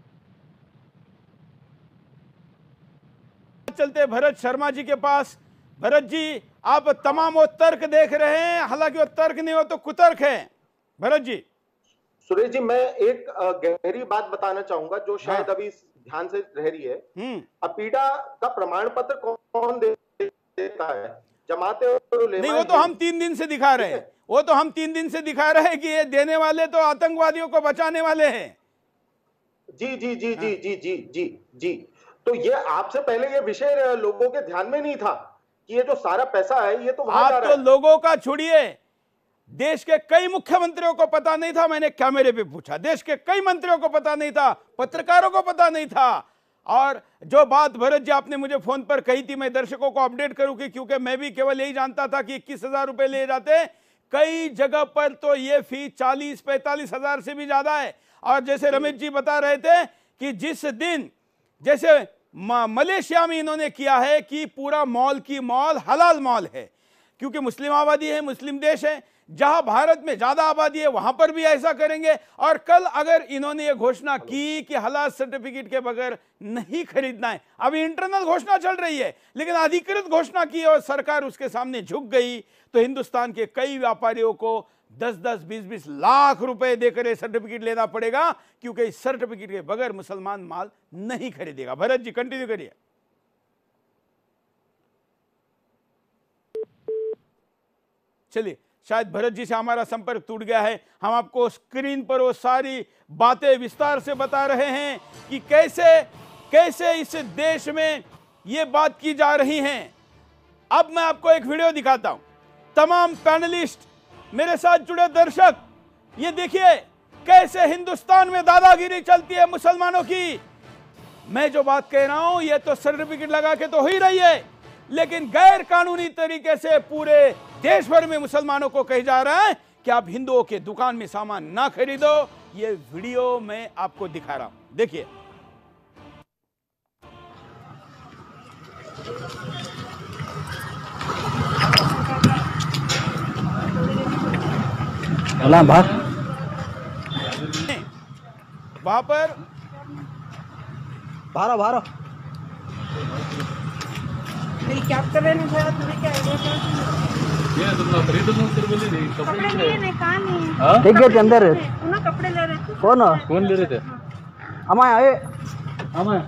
चलते भरत शर्मा जी के पास। भरत जी, आप तमाम वो तर्क देख रहे हैं, हालांकि वो तर्क नहीं हो तो कुतर्क है। भरत जी।
सुरेश जी, मैं एक गहरी बात बताना चाहूंगा जो शायद हाँ। अभी ध्यान से रह रही है। अपीडा का प्रमाण पत्र कौन देता है? जमाते और उलेमा
नहीं, वो तो हम तीन दिन से दिखा रहे हैं, वो तो हम तीन दिन से दिखा रहे हैं कि ये देने वाले तो आतंकवादियों को बचाने वाले हैं।
जी जी जी जी जी जी जी जी तो ये आपसे पहले ये विषय लोगों के ध्यान में नहीं था कि ये जो सारा पैसा है ये तो वहां जा
आप
रहा
तो
है।
लोगों का छोड़िए, देश के कई मुख्यमंत्रियों को पता नहीं था, मैंने कैमरे पे पूछा, देश के कई मंत्रियों को पता नहीं था, पत्रकारों को पता नहीं था। और जो बात भरत जी आपने मुझे फोन पर कही थी, मैं दर्शकों को अपडेट करूं कि क्योंकि मैं भी केवल यही जानता था कि इक्कीस हजार रुपए ले जाते, कई जगह पर तो ये फीस चालीस पैंतालीस हजार से भी ज्यादा है। और जैसे रमेश जी बता रहे थे कि जिस दिन जैसे मलेशिया में इन्होंने किया है कि पूरा मॉल की मॉल हलाल मॉल है, क्योंकि मुस्लिम आबादी है, मुस्लिम देश है, जहां भारत में ज्यादा आबादी है वहां पर भी ऐसा करेंगे। और कल अगर इन्होंने ये घोषणा की कि हलाल सर्टिफिकेट के बगैर नहीं खरीदना है, अभी इंटरनल घोषणा चल रही है, लेकिन अधिकृत घोषणा की और सरकार उसके सामने झुक गई, तो हिंदुस्तान के कई व्यापारियों को दस दस बीस बीस लाख रुपए देकर ये सर्टिफिकेट लेना पड़ेगा, क्योंकि इस सर्टिफिकेट के बगैर मुसलमान माल नहीं खरीदेगा। भरत जी कंटिन्यू करिए। चलिए, शायद भरत जी से हमारा संपर्क टूट गया है। हम आपको स्क्रीन पर वो सारी बातें विस्तार से बता रहे हैं कि कैसे कैसे इस देश में ये बात की जा रही है। अब मैं आपको एक वीडियो दिखाता हूं। तमाम पैनलिस्ट, मेरे साथ जुड़े दर्शक, ये देखिए कैसे हिंदुस्तान में दादागिरी चलती है मुसलमानों की। मैं जो बात कह रहा हूं ये तो सर्टिफिकेट लगा के तो हो ही रही है, लेकिन गैर कानूनी तरीके से पूरे देश भर में मुसलमानों को कहा जा रहा है कि आप हिंदुओं के दुकान में सामान ना खरीदो। ये वीडियो मैं आपको दिखा रहा हूं, देखिए।
भाग
वहां पर
भारो भारो
क्या कर रहे हैं? तुम्हें क्या
ये तुम लोग खरीद लो फिर बोले नहीं
कपड़े लिए नहीं, कहाँ नहीं?
हां
ठीक है, अंदर
उन्हें कपड़े ले रहे थे।
कौन
कौन ले रहे थे?
हम आए
हम आए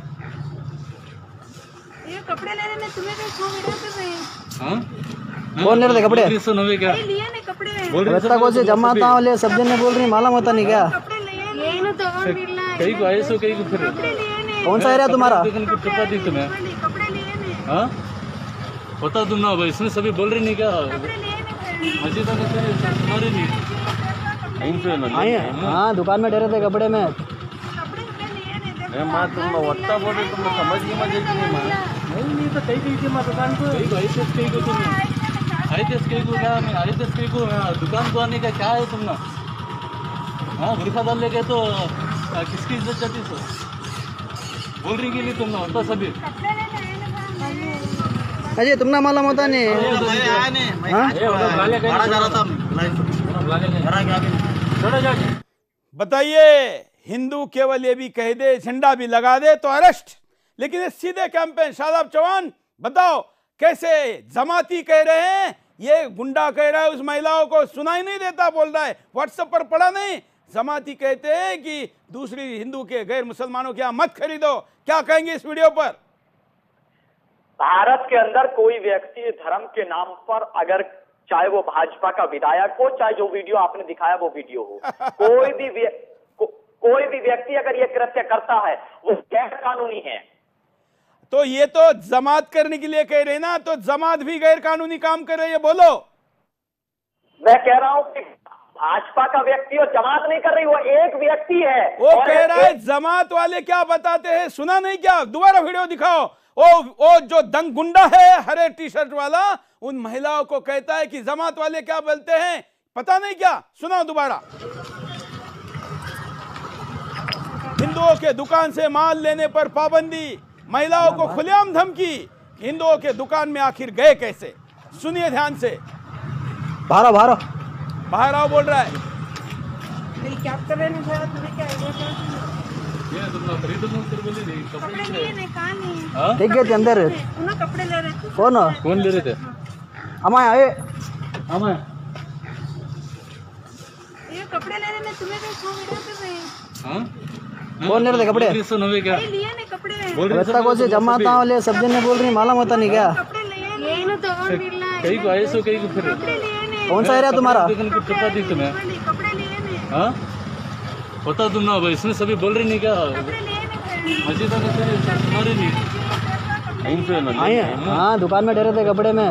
ये कपड़े ले रहे हैं, तुम्हें क्या क्यों वीडियो कर रहे हैं?
हां
कौन ले रहे थे कपड़े?
तीन सौ नब्बे क्या
ये लिए नहीं कपड़े?
बता को से जमाता वाले सब जन ने बोल रही मालूम होता नहीं क्या?
कपड़े लिए नहीं ना तो और मिलना है।
कहीं को आए सो कहीं को फिर
कपड़े लिए नहीं।
कौन सा एरिया तुम्हारा?
दुकान की चपा दी तुम्हें।
कपड़े लिए नहीं।
हां पता तुम ना भाई, इसमें सभी बोल रहे नहीं क्या?
कपड़े लिए नहीं।
मस्जिद तक तुम्हारे नहीं कहीं पे ना
आए हाँ, दुकान में ठहरे थे कपड़े में।
कपड़े लिए नहीं।
ए मां तुम वत्ता बोल रहे, तुम समझ नहीं मजे की मां नहीं नहीं तो कहीं कहीं थी मां दुकान को कहीं को ऐसे कहीं को तुम आई थे कहीं को क्या मैं आई थे कहीं को दुकान को आने का क्या है तुम ना? हाँ बुरखा डाल लेके तो किसकी इज्जत जाती तो बोल रही कि नहीं तुम ना होता सभी।
अजय तुम ना मालूम होता नहीं
बताइए, हिंदू केवल ये भी कह दे, झंडा भी लगा दे तो अरेस्ट, लेकिन ये सीधे कैंपेन। शादाब चौहान बताओ, कैसे जमाती कह रहे हैं, ये गुंडा कह रहा है, उस महिलाओं को सुनाई नहीं देता, बोल रहा है, व्हाट्सएप पर पढ़ा नहीं। जमाती कहते हैं कि दूसरी हिंदू के गैर मुसलमानों के यहां मत खरीदो। क्या कहेंगे इस वीडियो पर?
भारत के अंदर कोई व्यक्ति धर्म के नाम पर, अगर चाहे वो भाजपा का विधायक हो, चाहे जो वीडियो आपने दिखाया वो वीडियो हो, कोई भी को, कोई भी व्यक्ति अगर ये कृत्य करता है वो गैर कानूनी है।
तो ये तो जमात करने के लिए कह रहे ना, तो जमात भी गैर कानूनी काम कर रही है, बोलो।
मैं कह रहा हूं कि भाजपा का व्यक्ति और जमात नहीं कर रही, वो एक व्यक्ति है।
वो कह रहा है जमात वाले क्या बताते हैं, सुना नहीं क्या? दोबारा वीडियो दिखाओ। ओ ओ जो दंग गुंडा है हरे टी शर्ट वाला, उन महिलाओं को कहता है कि जमात वाले क्या बोलते हैं, पता नहीं क्या? सुनाओ दोबारा। हिंदुओं के दुकान से माल लेने पर पाबंदी, महिलाओं को खुलेआम धमकी। हिंदुओं के दुकान में आखिर गए कैसे? सुनिए ध्यान से।
भारो भारो
बाहर आओ बोल रहा है।
क्या कर रहे हैं? तुम्हें क्या
ये तुम लोग खरीद लो फिर बोले नहीं
कपड़े लिए नहीं, कहाँ नहीं?
हां
ठीक है, अंदर
उन्हें कपड़े ले रहे थे।
कौन
कौन ले रहे थे?
हम आए
हम आए
ये कपड़े ले रहे हैं, तुम्हें क्या क्यों वीडियो कर रहे हैं?
हां
कौन ले रहे थे कपड़े?
तीन सौ नब्बे क्या
ये लिए नहीं कपड़े?
बोल रहे
बता को से जमाता वाले सब जन ने बोल रही मालूम होता नहीं क्या?
कपड़े लिए नहीं ना तो और मिलना
कहीं को आए सो कहीं को फिर
कौन सा एरिया तुम्हारा?
कितना दी तुम्हें? हाँ बता तुम ना, इसमें सभी बोल रही नहीं क्या? मस्जिद में तुम्हारी नहीं
हाँ दुकान में डरे थे कपड़े में।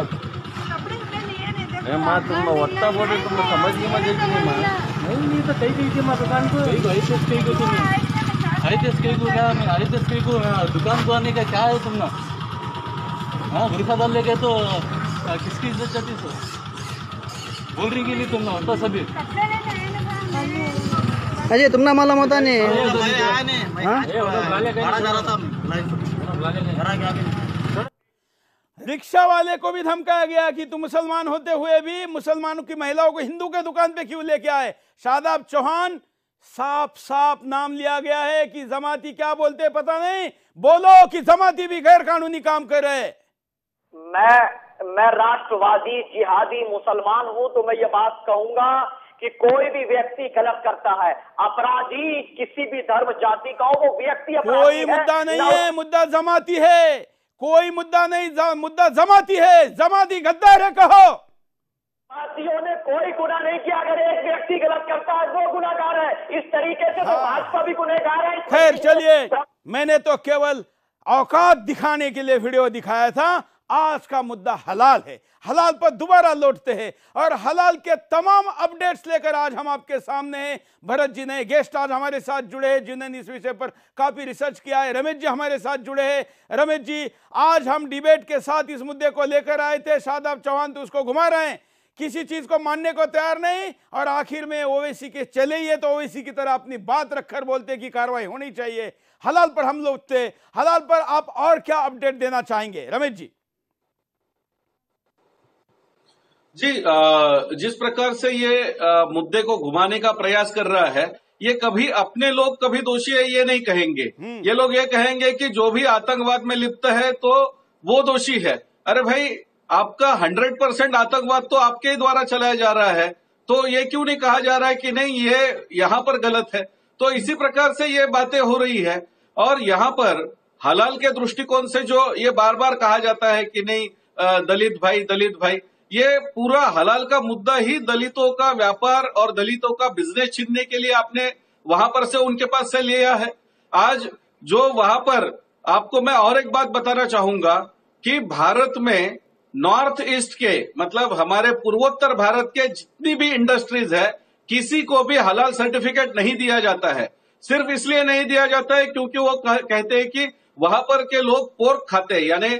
माँ तुम वट्टा बोल रहे, तुमने समझ नहीं मजे की नहीं माँ? नहीं नहीं तो कहीं कहीं थी माँ दुकान को कहीं आई थे कहीं को तुम आई थे कहीं को क्या मैं आई थे कहीं को दुकान को आने का क्या है तुम ना? हाँ बुरखा डाल लेके तो किसकी इज्जत जाती तो बोल रही कि नहीं तुम ना होता सभी?
अजय तुम ना मालूम होता नहीं?
रिक्शा वाले को भी धमकाया गया कि तुम मुसलमान होते हुए भी मुसलमानों की महिलाओं को हिंदू के दुकान पे क्यों लेके आए। शादाब चौहान साफ साफ नाम लिया गया है कि जमाती क्या बोलते पता नहीं, बोलो कि जमाती भी गैर कानूनी काम कर रहे।
मैं मैं राष्ट्रवादी जिहादी मुसलमान हूं तो मैं ये बात कहूंगा कि कोई भी व्यक्ति गलत करता है, अपराधी किसी भी धर्म जाति का हो, वो व्यक्ति अपराधी
कोई मुद्दा नहीं है, मुद्दा जमाती है। कोई मुद्दा नहीं, मुद्दा जमाती है। जमाती गद्दार है कहो।
जमातियों ने कोई गुनाह नहीं किया। अगर एक व्यक्ति गलत करता है वो गुनाहगार है। इस तरीके से तो भाजपा भी गुनहगार है।
खैर चलिए, मैंने तो केवल औकात दिखाने के लिए वीडियो दिखाया था। आज का मुद्दा हलाल है, हलाल पर दोबारा लौटते हैं और हलाल के तमाम अपडेट्स लेकर आज हम आपके सामने हैं। भरत जी नए गेस्ट आज हमारे साथ जुड़े हैं जिन्होंने इस विषय पर काफी रिसर्च किया है। रमेश जी हमारे साथ जुड़े हैं। रमेश जी, आज हम डिबेट के साथ इस मुद्दे को लेकर आए थे। शादाब चौहान तो उसको घुमा रहे हैं, किसी चीज को मानने को तैयार नहीं, और आखिर में ओवैसी के चले ही है तो ओवैसी की तरह अपनी बात रखकर बोलते कि कार्रवाई होनी चाहिए। हलाल पर हम लौटते, हलाल पर आप और क्या अपडेट देना चाहेंगे रमेश जी?
जी, जिस प्रकार से ये मुद्दे को घुमाने का प्रयास कर रहा है, ये कभी अपने लोग कभी दोषी है ये नहीं कहेंगे। ये लोग ये कहेंगे कि जो भी आतंकवाद में लिप्त है तो वो दोषी है। अरे भाई, आपका हंड्रेड परसेंट आतंकवाद तो आपके ही द्वारा चलाया जा रहा है, तो ये क्यों नहीं कहा जा रहा है कि नहीं ये यहां पर गलत है? तो इसी प्रकार से ये बातें हो रही है। और यहां पर हलाल के दृष्टिकोण से जो ये बार बार कहा जाता है कि नहीं दलित भाई दलित भाई, ये पूरा हलाल का मुद्दा ही दलितों का व्यापार और दलितों का बिजनेस छीनने के लिए आपने वहां पर से उनके पास से लिया है। आज जो वहां पर आपको मैं और एक बात बताना चाहूंगा कि भारत में नॉर्थ ईस्ट के मतलब हमारे पूर्वोत्तर भारत के जितनी भी इंडस्ट्रीज है, किसी को भी हलाल सर्टिफिकेट नहीं दिया जाता है। सिर्फ इसलिए नहीं दिया जाता है क्योंकि वो कहते हैं कि वहां पर के लोग पोर्क खाते हैं, यानी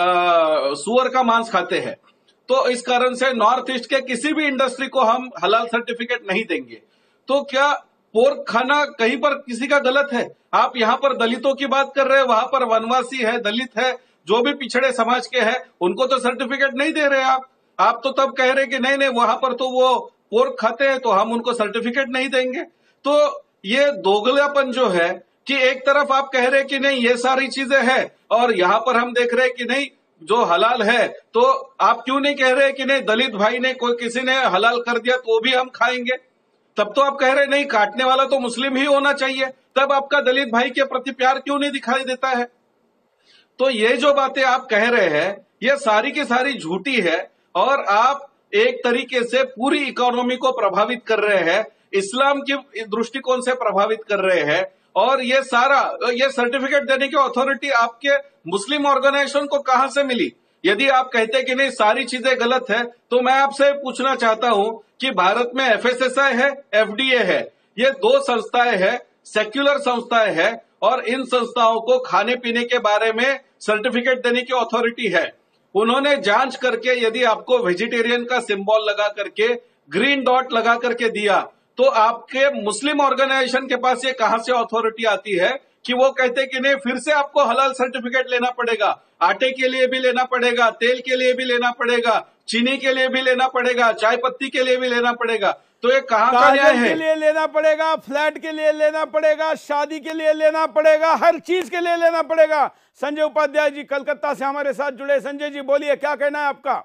सुअर का मांस खाते हैं। तो इस कारण से नॉर्थ ईस्ट के किसी भी इंडस्ट्री को हम हलाल सर्टिफिकेट नहीं देंगे। तो क्या पोर्क खाना कहीं पर किसी का गलत है? आप यहाँ पर दलितों की बात कर रहे हैं, वहां पर वनवासी है, दलित है, जो भी पिछड़े समाज के हैं, उनको तो सर्टिफिकेट नहीं दे रहे आप। आप तो तब कह रहे कि नहीं नहीं वहां पर तो वो पोर्क खाते हैं तो हम उनको सर्टिफिकेट नहीं देंगे। तो ये दोगलापन जो है कि एक तरफ आप कह रहे कि नहीं ये सारी चीजें हैं और यहाँ पर हम देख रहे हैं कि नहीं जो हलाल है, तो आप क्यों नहीं कह रहे कि नहीं दलित भाई ने कोई किसी ने हलाल कर दिया तो भी हम खाएंगे? तब तो आप कह रहे नहीं काटने वाला तो मुस्लिम ही होना चाहिए, तब आपका दलित भाई के प्रति प्यार क्यों नहीं दिखाई देता है? तो ये जो बातें आप कह रहे हैं ये सारी की सारी झूठी है और आप एक तरीके से पूरी इकोनॉमी को प्रभावित कर रहे हैं, इस्लाम की दृष्टिकोण से प्रभावित कर रहे हैं। और ये सारा ये सर्टिफिकेट देने की अथॉरिटी आपके मुस्लिम ऑर्गेनाइजेशन को कहां से मिली? यदि आप कहते कि नहीं सारी चीजें गलत है तो मैं आपसे पूछना चाहता हूं कि भारत में एफ एस एस आई है, एफ डी ए है, ये दो संस्थाएं हैं, सेक्युलर संस्थाएं हैं और इन संस्थाओं को खाने पीने के बारे में सर्टिफिकेट देने की अथॉरिटी है। उन्होंने जांच करके यदि आपको वेजिटेरियन का सिंबल लगा करके ग्रीन डॉट लगा करके दिया तो आपके मुस्लिम ऑर्गेनाइजेशन के पास ये कहां से अथॉरिटी आती है कि वो कहते कि नहीं फिर से आपको हलाल सर्टिफिकेट लेना पड़ेगा, आटे के लिए भी लेना पड़ेगा, तेल के लिए भी लेना पड़ेगा, चीनी के लिए भी लेना पड़ेगा, चाय पत्ती के लिए भी लेना पड़ेगा। तो ये कहां का न्याय है?
के लिए लेना पड़ेगा, फ्लैट के लिए लेना पड़ेगा, शादी के लिए लेना पड़ेगा, हर चीज के लिए लेना पड़ेगा। संजय उपाध्याय जी कलकत्ता से हमारे साथ जुड़े। संजय जी बोलिए, क्या कहना है आपका?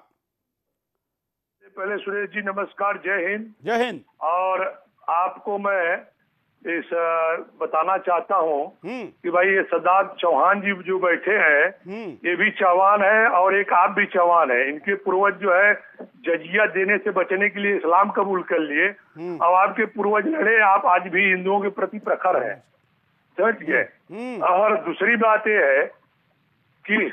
पहले सुरेश जी नमस्कार, जय हिंद।
जय हिंद।
और आपको मैं इस बताना चाहता हूँ कि भाई ये सदात चौहान जी जो बैठे हैं ये भी चौहान है और एक आप भी चौहान है। इनके पूर्वज जो है जजिया देने से बचने के लिए इस्लाम कबूल कर लिए और आपके पूर्वज लड़े, आप आज भी हिंदुओं के प्रति प्रखर है, समझ गए। और दूसरी बात ये है कि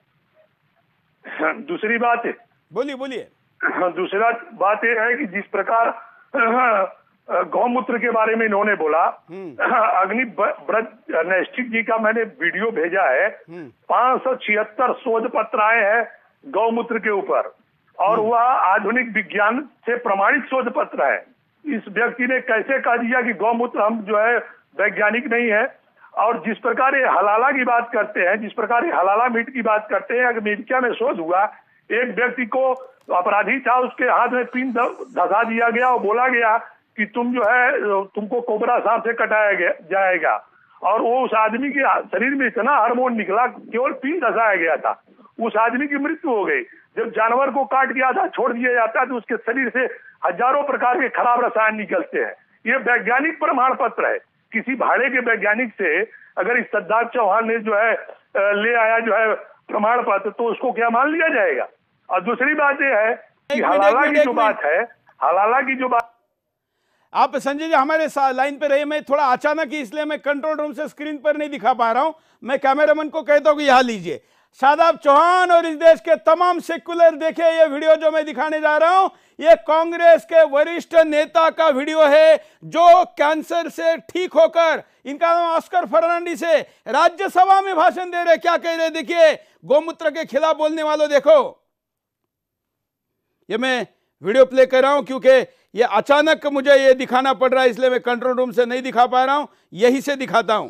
दूसरी बात है
बोलिए बोलिए
दूसरा बात यह है कि जिस प्रकार गौमूत्र के बारे में इन्होंने बोला, अग्नि व्रत नैष्ठिक जी का मैंने वीडियो भेजा है, पांच सौ छिहत्तर शोध पत्र आए हैं गौमूत्र के ऊपर और वह आधुनिक विज्ञान से प्रमाणित शोध पत्र है। इस व्यक्ति ने कैसे कह दिया कि गौमूत्र हम जो है वैज्ञानिक नहीं है। और जिस प्रकार ये हलाला की बात करते हैं, जिस प्रकार ये हलाला मीट की बात करते हैं, अमेरिका में शोध हुआ, एक व्यक्ति को अपराधी था, उसके हाथ में पिन धसा दिया गया और बोला गया कि तुम जो है तुमको कोबरा सांप से कटाया जाएगा और वो उस आदमी के शरीर में इतना हार्मोन निकला, केवल पिन धसाया गया था, उस आदमी की मृत्यु हो गई। जब जानवर को काट के आधा छोड़ दिया जाता है तो उसके शरीर से हजारों प्रकार के खराब रसायन निकलते हैं। ये वैज्ञानिक प्रमाण पत्र है। किसी भाड़े के वैज्ञानिक से अगर इस सिद्धार्थ चौहान ने जो है ले आया जो है प्रमाण पत्र तो उसको क्या मान लिया जाएगा। और दूसरी बात यह है कि हलाला की जो बात है, हलाला की जो बात,
आप संजय जी हमारे लाइन पे रहे, मैं थोड़ा अचानक ही इसलिए मैं कंट्रोल रूम से स्क्रीन पर नहीं दिखा पा रहा हूं। मैं कैमरामैन को कहता हूं कि यहाँ लीजिए शादाब चौहान और इस देश के तमाम सेकुलर देखे ये वीडियो जो मैं दिखाने जा रहा हूं, ये कांग्रेस के वरिष्ठ नेता का वीडियो है जो कैंसर से ठीक होकर, इनका नाम ऑस्कर फर्नांडिस है, राज्यसभा में भाषण दे रहे। क्या कह रहे देखिए, गोमूत्र के खिलाफ बोलने वालों देखो। ये मैं वीडियो प्ले कर रहा हूं क्योंकि ये अचानक मुझे ये दिखाना पड़ रहा है, इसलिए मैं कंट्रोल रूम से नहीं दिखा पा रहा हूं, यही से दिखाता हूं।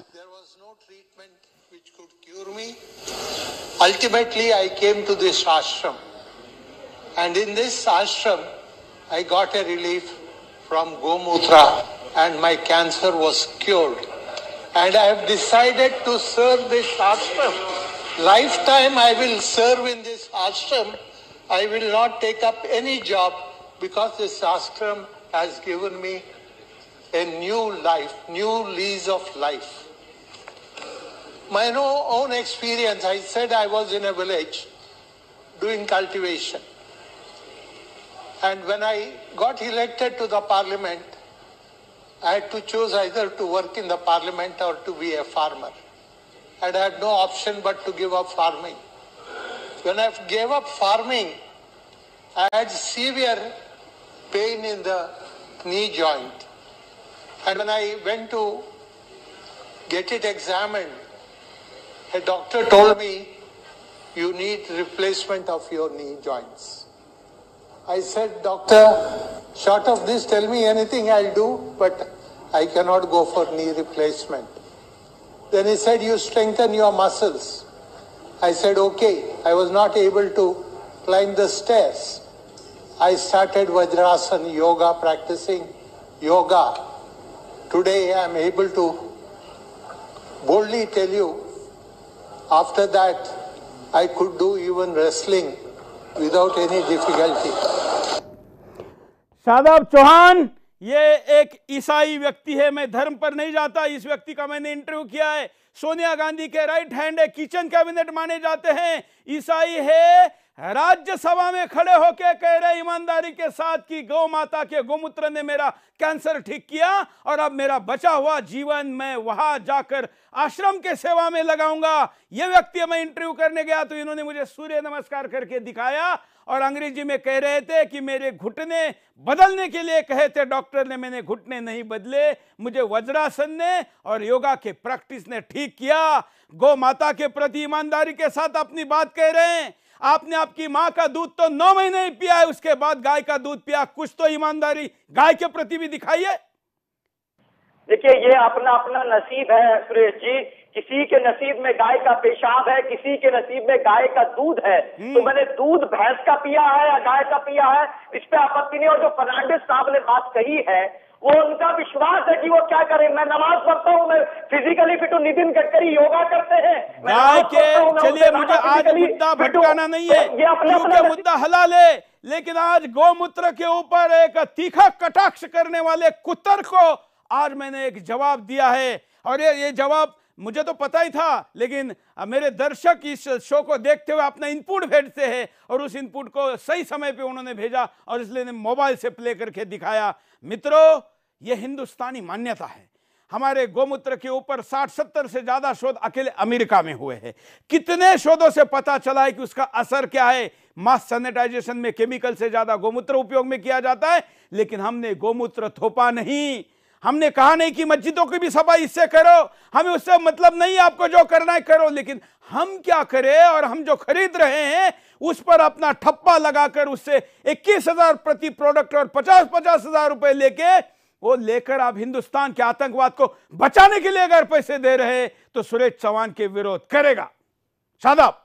Ultimately, I came to this ashram, and in this ashram, I got a relief from Gomutra, and my cancer was cured. And I have decided to serve this ashram. Lifetime I will serve in this ashram. I will not take up any job because this ashram has given me a new life, new lease of life. My own experience, I said I was in a village doing cultivation. And when I got elected to the parliament, I had to choose either to work in the parliament or to be a farmer. And I had no option but to give up farming. When I gave up farming, I had severe pain in the knee joint. And when I went to get it examined, a doctor told me, you need replacement of your knee joints. I said, doctor, short of this, tell me anything I'll do, but I cannot go for knee replacement. Then he said, you strengthen your muscles. I said, okay. I was not able to climb the stairs. I started Vajrasana yoga, practicing yoga. Today I am able to boldly tell you, after that, I could do even wrestling without any difficulty.
Shadab Chauhan ये एक ईसाई व्यक्ति है, मैं धर्म पर नहीं जाता। इस व्यक्ति का मैंने इंटरव्यू किया है, सोनिया गांधी के राइट हैंड है, किचन कैबिनेट माने जाते हैं, ईसाई है, राज्यसभा में खड़े होकर कह रहे ईमानदारी के साथ कि गौ माता के गोमूत्र ने मेरा कैंसर ठीक किया और अब मेरा बचा हुआ जीवन मैं वहां जाकर आश्रम के सेवा में लगाऊंगा। यह व्यक्ति मैं इंटरव्यू करने गया तो इन्होंने मुझे सूर्य नमस्कार करके दिखाया और अंग्रेजी में कह रहे थे कि मेरे घुटने बदलने के लिए कहे थे डॉक्टर ने, मैंने घुटने नहीं बदले, मुझे वज्रासन ने और योगा के प्रैक्टिस ने ठीक किया। गौ माता के प्रति ईमानदारी के साथ अपनी बात कह रहे हैं। आपने आपकी मां का दूध तो नौ महीने ही पिया है, उसके बाद गाय का दूध पिया, कुछ तो ईमानदारी गाय के प्रति भी दिखाइए।
देखिए ये अपना अपना नसीब है सुरेश जी, किसी के नसीब में गाय का पेशाब है, किसी के नसीब में गाय का दूध है। तो मैंने दूध भैंस का पिया है या गाय का पिया है, इस पे आपत्ति नहीं। और जो फर्नांडिस साहब ने बात कही है वो उनका विश्वास है कि वो क्या करें। मैं नमाज पढ़ता हूँ, मैं फिजिकली फिट हूँ, नितिन गडकरी योगा करते हैं,
गाय के चलिए मुझे आज मुद्दा भटकाना नहीं है, ये अपना मुद्दा हलाल है, लेकिन आज गौमूत्र के ऊपर एक तीखा कटाक्ष करने वाले कुतर को आज मैंने एक जवाब दिया है, और ये ये जवाब मुझे तो पता ही था, लेकिन मेरे दर्शक इस शो को देखते हुए अपना इनपुट भेजते हैं, और उस इनपुट को सही समय पे उन्होंने भेजा, और इसलिए मोबाइल से प्ले करके दिखाया। मित्रों, ये हिंदुस्तानी मान्यता है। हमारे गोमूत्र के ऊपर साठ सत्तर से ज्यादा शोध अकेले अमेरिका में हुए हैं। कितने शोधों से पता चला है कि उसका असर क्या है। मास सैनिटाइजेशन में केमिकल से ज्यादा गोमूत्र उपयोग में किया जाता है, लेकिन हमने गोमूत्र थोपा नहीं। हमने कहा नहीं कि मस्जिदों की भी सफाई इससे करो, हमें उससे मतलब नहीं, आपको जो करना है करो, लेकिन हम क्या करें, और हम जो खरीद रहे हैं उस पर अपना ठप्पा लगाकर उससे इक्कीस हजार प्रति प्रोडक्ट और पचास पचास हजार रुपए लेके वो लेकर आप हिंदुस्तान के आतंकवाद को बचाने के लिए अगर पैसे दे रहे तो सुरेश चौहान के विरोध करेगा। शादाब,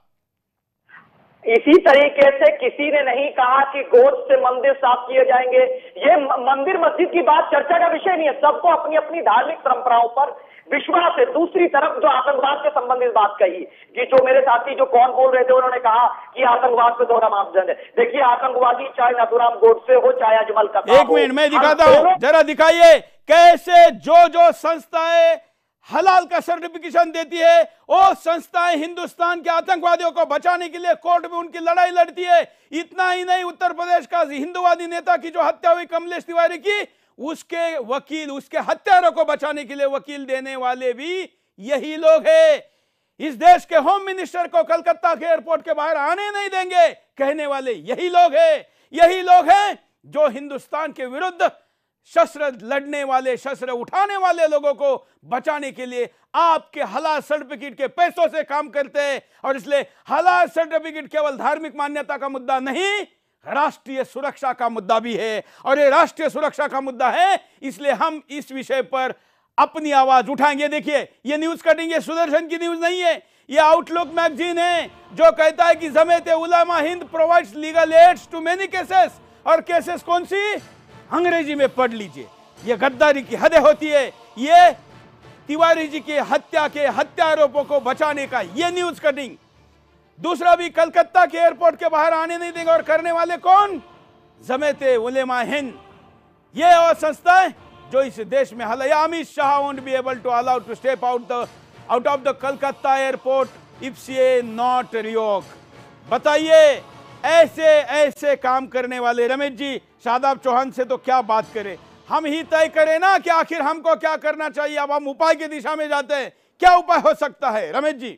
इसी तरीके से किसी ने नहीं कहा कि गोश्त से मंदिर साफ किए जाएंगे। ये मंदिर मस्जिद की बात चर्चा का विषय नहीं है, सबको अपनी अपनी धार्मिक परंपराओं पर विश्वास है। दूसरी तरफ जो आतंकवाद से संबंधित बात कही कि जो मेरे साथी जो कौन बोल रहे थे, उन्होंने कहा कि आतंकवाद पे दोहरा मापदंड है। देखिए, आतंकवादी चाहे नाथुराम गोडसे हो चाहे अजमल कसाब,
एक मिनट मैं दिखाता हूं, जरा दिखाइए कैसे जो जो संस्थाएं हलाल का सर्टिफिकेशन देती है वो संस्थाएं हिंदुस्तान के आतंकवादियों को बचाने के लिए कोर्ट में उनकी लड़ाई लड़ती है। इतना ही नहीं, उत्तर प्रदेश का हिंदुवादी नेता की जो हत्या हुई कमलेश तिवारी की, उसके वकील, उसके हत्यारों को बचाने के लिए वकील देने वाले भी यही लोग हैं। इस देश के होम मिनिस्टर को कलकत्ता के एयरपोर्ट के बाहर आने नहीं देंगे कहने वाले यही लोग हैं। यही लोग हैं जो हिंदुस्तान के विरुद्ध शस्त्र लड़ने वाले, शस्त्र उठाने वाले लोगों को बचाने के लिए आपके हलाल सर्टिफिकेट के पैसों से काम करते हैं। और इसलिए हलाल सर्टिफिकेट केवल धार्मिक मान्यता का मुद्दा नहीं, राष्ट्रीय सुरक्षा का मुद्दा भी है। और ये राष्ट्रीय सुरक्षा का मुद्दा है, इसलिए हम इस विषय पर अपनी आवाज उठाएंगे। देखिए, ये न्यूज कटिंग ये सुदर्शन की न्यूज नहीं है, ये आउटलुक मैगजीन है जो कहता है कि Jamiat Ulama Hind provides legal aids to many cases. और केसेस कौन सी, अंग्रेजी में पढ़ लीजिए। ये गद्दारी की हदें होती है। ये तिवारी जी के हत्या के हत्यारोपों को बचाने का ये न्यूज कटिंग। दूसरा भी, कलकत्ता के एयरपोर्ट के बाहर आने नहीं देंगे, और करने वाले कौन, जमीयत उलमा हिंद। ये और संस्थाएं जो इस देश में हल, Amit Shah won't be able to allow to step out the out of the Calcutta airport if see not revoke. बताइए, ऐसे ऐसे काम करने वाले रमेश जी, शादाब चौहान से तो क्या बात करें, हम ही तय करें ना कि आखिर हमको क्या करना चाहिए। अब हम उपाय की दिशा में जाते हैं, क्या उपाय हो सकता है रमेश जी?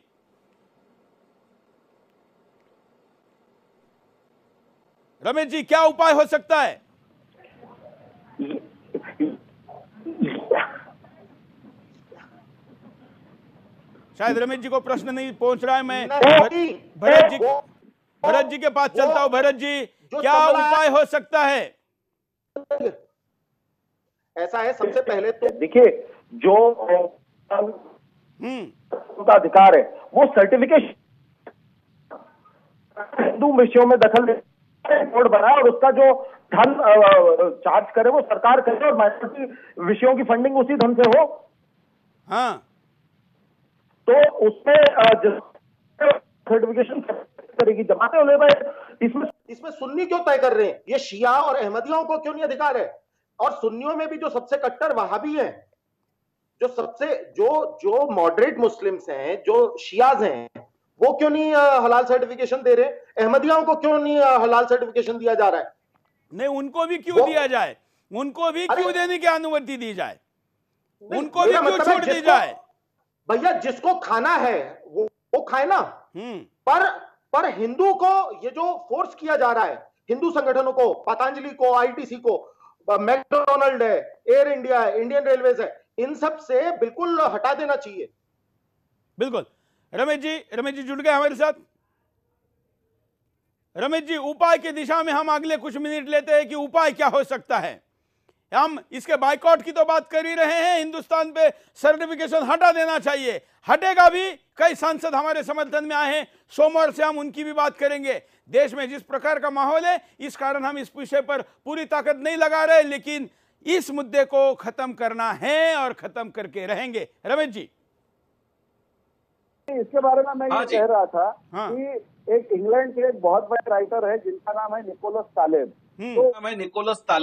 रमेश जी, क्या उपाय हो सकता है? शायद रमेश जी को प्रश्न नहीं पहुंच रहा है। मैं भरत जी भरत जी के पास चलता हूं। भरत जी, क्या उपाय हो सकता है?
ऐसा है, सबसे पहले तो
देखिए, जो उनका अधिकार है वो सर्टिफिकेशन हिंदू विषयों में दखल बोर्ड बनाए और उसका जो धन चार्ज करे वो सरकार करे, और माइनॉरिटी विषयों की फंडिंग उसी धन से हो।
हाँ,
तो उसमें सर्टिफिकेशन करेगी जमाते उले भाई। इसमें
इसमें सुन्नी क्यों तय कर रहे हैं? ये शिया और अहमदियों को क्यों नहीं अधिकार है? और सुन्नियों में भी जो सबसे कट्टर वहाबी हैं, जो सबसे जो जो मॉडरेट मुस्लिम्स हैं, जो शियाज हैं, वो क्यों नहीं हलाल सर्टिफिकेशन दे रहे? अहमदियों को क्यों नहीं हलाल सर्टिफिकेशन दिया जा रहा है?
नहीं, उनको भी क्यों दिया जाए? उनको भी क्यों देने की अनुमति दी जाए? उनको भी क्यों छूट दी जाए?
भैया, जिसको खाना है वो वो खाए ना। पर पर हिंदू को ये जो फोर्स किया जा रहा है, हिंदू संगठनों को, पतंजलि को, आईटीसी को, मैकडोनल्ड है, एयर इंडिया है, इंडियन रेलवेज है, इन सब से बिल्कुल हटा देना चाहिए।
बिल्कुल। रमेश जी, रमेश जी जुड़ गए हमारे साथ। रमेश जी, उपाय की दिशा में हम अगले कुछ मिनट लेते हैं कि उपाय क्या हो सकता है। हम इसके बाइकआउट की तो बात कर ही रहे हैं, हिंदुस्तान पे सर्टिफिकेशन हटा देना चाहिए, हटेगा भी। कई सांसद हमारे समर्थन में आए हैं, सोमवार से हम उनकी भी बात करेंगे। देश में जिस प्रकार का माहौल है, इस कारण हम इस विषय पर पूरी ताकत नहीं लगा रहे, लेकिन इस मुद्दे को खत्म करना है और खत्म करके रहेंगे। रमेश जी,
इसके बारे में मैं ये कह रहा था
हाँ।
कि एक इंग्लैंड के एक बहुत बड़े राइटर है जिनका नाम है निकोलस तालेब।
तो मैं निकोलस तालेब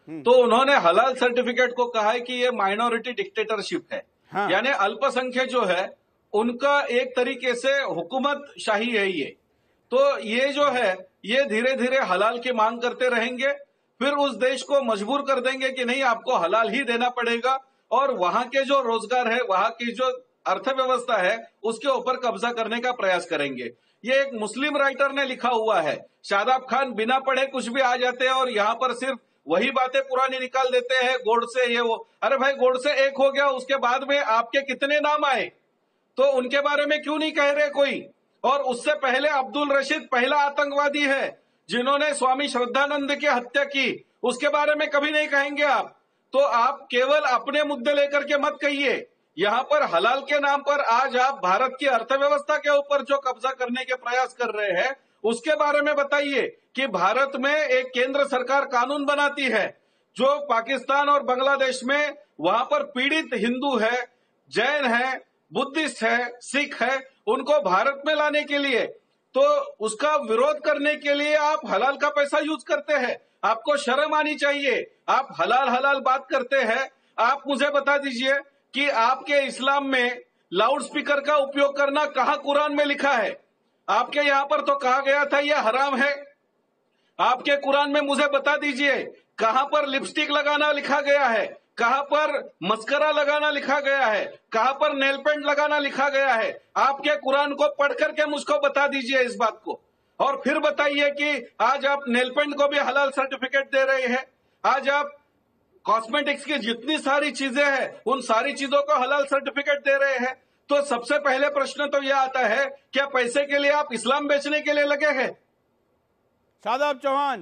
तो उन्होंने हलाल सर्टिफिकेट को कहा है कि ये माइनॉरिटी डिक्टेटरशिप है। हाँ। यानी अल्पसंख्यक जो है उनका एक तरीके से हुकूमत शाही है ये। तो ये जो है ये धीरे धीरे हलाल की मांग करते रहेंगे, फिर उस देश को मजबूर कर देंगे कि नहीं आपको हलाल ही देना पड़ेगा, और वहां के जो रोजगार है, वहां की जो अर्थव्यवस्था है, उसके ऊपर कब्जा करने का प्रयास करेंगे। ये एक मुस्लिम राइटर ने लिखा हुआ है। शादाब खान बिना पढ़े कुछ भी आ जाते हैं और यहाँ पर सिर्फ वही बातें पुरानी निकाल देते हैं, गोडसे ये वो। अरे भाई गोडसे एक हो गया, उसके बाद में आपके कितने नाम आए, तो उनके बारे में क्यों नहीं कह रहे कोई? और उससे पहले अब्दुल रशीद पहला आतंकवादी है जिन्होंने स्वामी श्रद्धानंद की हत्या की, उसके बारे में कभी नहीं कहेंगे आप। तो आप केवल अपने मुद्दे लेकर के मत कहिए। यहाँ पर हलाल के नाम पर आज आप भारत की अर्थव्यवस्था के ऊपर जो कब्जा करने के प्रयास कर रहे हैं उसके बारे में बताइए कि भारत में एक केंद्र सरकार कानून बनाती है जो पाकिस्तान और बांग्लादेश में वहां पर पीड़ित हिंदू है, जैन है, बुद्धिस्ट है, सिख है, उनको भारत में लाने के लिए, तो उसका विरोध करने के लिए आप हलाल का पैसा यूज करते हैं। आपको शर्म आनी चाहिए। आप हलाल हलाल बात करते हैं। आप मुझे बता दीजिए कि आपके इस्लाम में लाउड स्पीकर का उपयोग करना कहाँ कुरान में लिखा है? आपके यहाँ पर तो कहा गया था यह हराम है। आपके कुरान में मुझे बता दीजिए कहाँ पर लिपस्टिक लगाना लिखा गया है, कहाँ पर मस्करा लगाना लिखा गया है, कहाँ पर नेल पेंट लगाना लिखा गया है। आपके कुरान को पढ़ करके मुझको बता दीजिए इस बात को, और फिर बताइए कि आज आप नेल पेंट को भी हलाल सर्टिफिकेट दे रहे हैं। आज आप कॉस्मेटिक्स की जितनी सारी चीजें हैं उन सारी चीजों को हलाल सर्टिफिकेट दे रहे हैं। तो सबसे पहले प्रश्न तो यह आता है, क्या पैसे के लिए आप इस्लाम बेचने के लिए लगे हैं?
शादाब चौहान,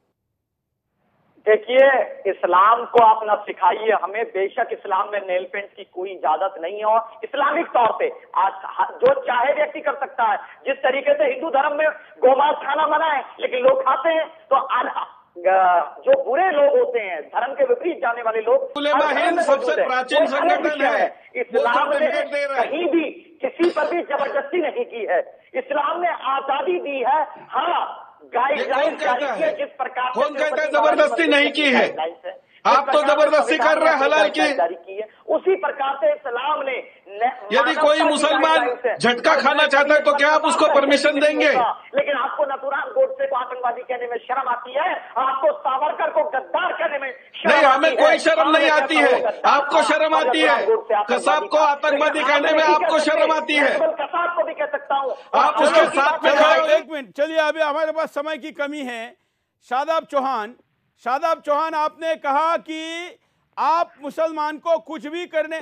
देखिए, इस्लाम को आप न सिखाइए हमें। बेशक इस्लाम में नेल पेंट की कोई इजाजत नहीं है, और इस्लामिक तौर पे आज जो चाहे व्यक्ति कर सकता है। जिस तरीके से हिंदू धर्म में गोमांस खाना मना है लेकिन लोग खाते हैं, तो जो बुरे लोग होते हैं, धर्म के विपरीत जाने वाले लोग,
सबसे प्राचीन संगठन है।
इस्लाम ने कहीं भी किसी पर भी जबरदस्ती नहीं की है। इस्लाम ने आजादी दी है। हाँ, गाइडलाइन जारी की है जिस प्रकार से।
कौन कहता है जबरदस्ती नहीं की है? आप तो जबरदस्ती कर रहे हैं हलाल की।
उसी प्रकार से इस्लाम ने,
यदि कोई मुसलमान झटका खाना चाहता है तो क्या आप उसको परमिशन देंगे?
लेकिन आपको नथुराम गोडसे को आतंकवादी कहने में शर्म आती है, आपको सावरकर को गद्दार कहने में शर्म
नहीं, हमें कोई शर्म नहीं आती है। आपको शर्म आती है। कसाब को आतंकवादी कहने में आपको शर्म आती है।
कसाब को भी कह सकता हूँ।
आप उसके साथ में खड़े।
एक मिनट, चलिए, अभी हमारे पास समय की कमी है। शादाब चौहान, शादाब चौहान, आपने कहा कि आप मुसलमान को कुछ भी करने,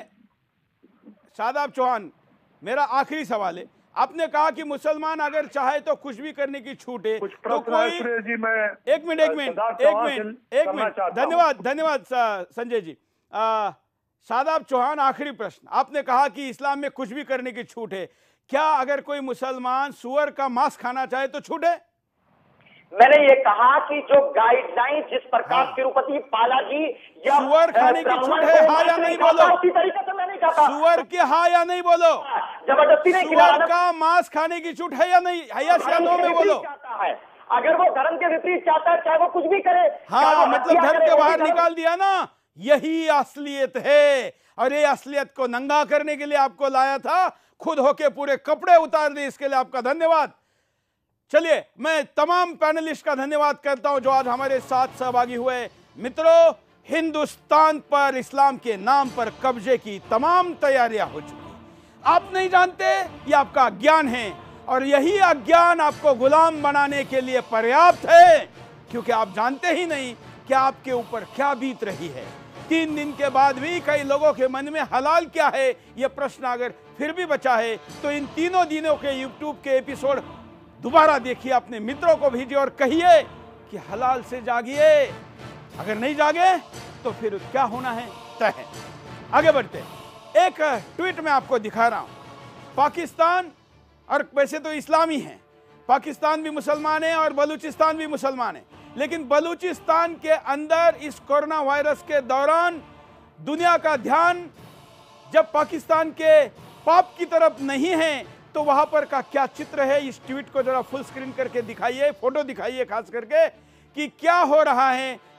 शादाब चौहान, मेरा आखिरी सवाल है, आपने कहा कि मुसलमान अगर चाहे तो कुछ भी करने की छूट है, तो कोई
जी मैं
एक मिनट एक मिनट एक मिनट एक मिनट धन्यवाद धन्यवाद संजय जी। आ, शादाब चौहान, आखिरी प्रश्न, आपने कहा कि इस्लाम में कुछ भी करने की छूट है, क्या अगर कोई मुसलमान सुअर का मांस खाना चाहे तो छूट है?
मैंने ये कहा कि जो गाइडलाइन जिस प्रकार तिरुपति बालाजी या
सुअर खाने की छूट है, हाँ या नहीं बोलो।
उसी तरीके से मैं नहीं चाहता
सुअर के हाँ या नहीं बोलो।
जबरदस्ती नहीं,
सुअर का मांस खाने की छूट है या नहीं? है या नो में बोलो।
है अगर वो धर्म के विपरीत चाहता है, चाहे वो कुछ भी करे,
हाँ, मतलब घर के बाहर निकाल दिया ना, यही असलियत है। और ये असलियत को नंगा करने के लिए आपको लाया था, खुद होके पूरे कपड़े उतार दिए, इसके लिए आपका धन्यवाद। चलिए, मैं तमाम पैनलिस्ट का धन्यवाद करता हूं जो आज हमारे साथ सहभागी हुए। मित्रों, हिंदुस्तान पर इस्लाम के नाम पर कब्जे की तमाम तैयारियां हो चुकी। आप नहीं जानते, ये आपका अज्ञान है, और यही अज्ञान आपको गुलाम बनाने के लिए पर्याप्त है, क्योंकि आप जानते ही नहीं कि आपके ऊपर क्या बीत रही है। तीन दिन के बाद भी कई लोगों के मन में हलाल क्या है यह प्रश्न अगर फिर भी बचा है, तो इन तीनों दिनों के यूट्यूब के एपिसोड दोबारा देखिए, अपने मित्रों को भेजिए और कहिए कि हलाल से जागिए। अगर नहीं जागे तो फिर क्या होना है तय है। आगे बढ़ते, एक ट्वीट में आपको दिखा रहा हूं। पाकिस्तान, और वैसे तो इस्लामी है, पाकिस्तान भी मुसलमान है और बलूचिस्तान भी मुसलमान है, लेकिन बलूचिस्तान के अंदर इस कोरोना वायरस के दौरान दुनिया का ध्यान जब पाकिस्तान के पाप की तरफ नहीं है, तो वहां पर का क्या चित्र है, इस ट्वीट को जरा फुल स्क्रीन करके दिखाइए, फोटो दिखाइए खास करके, कि क्या हो रहा है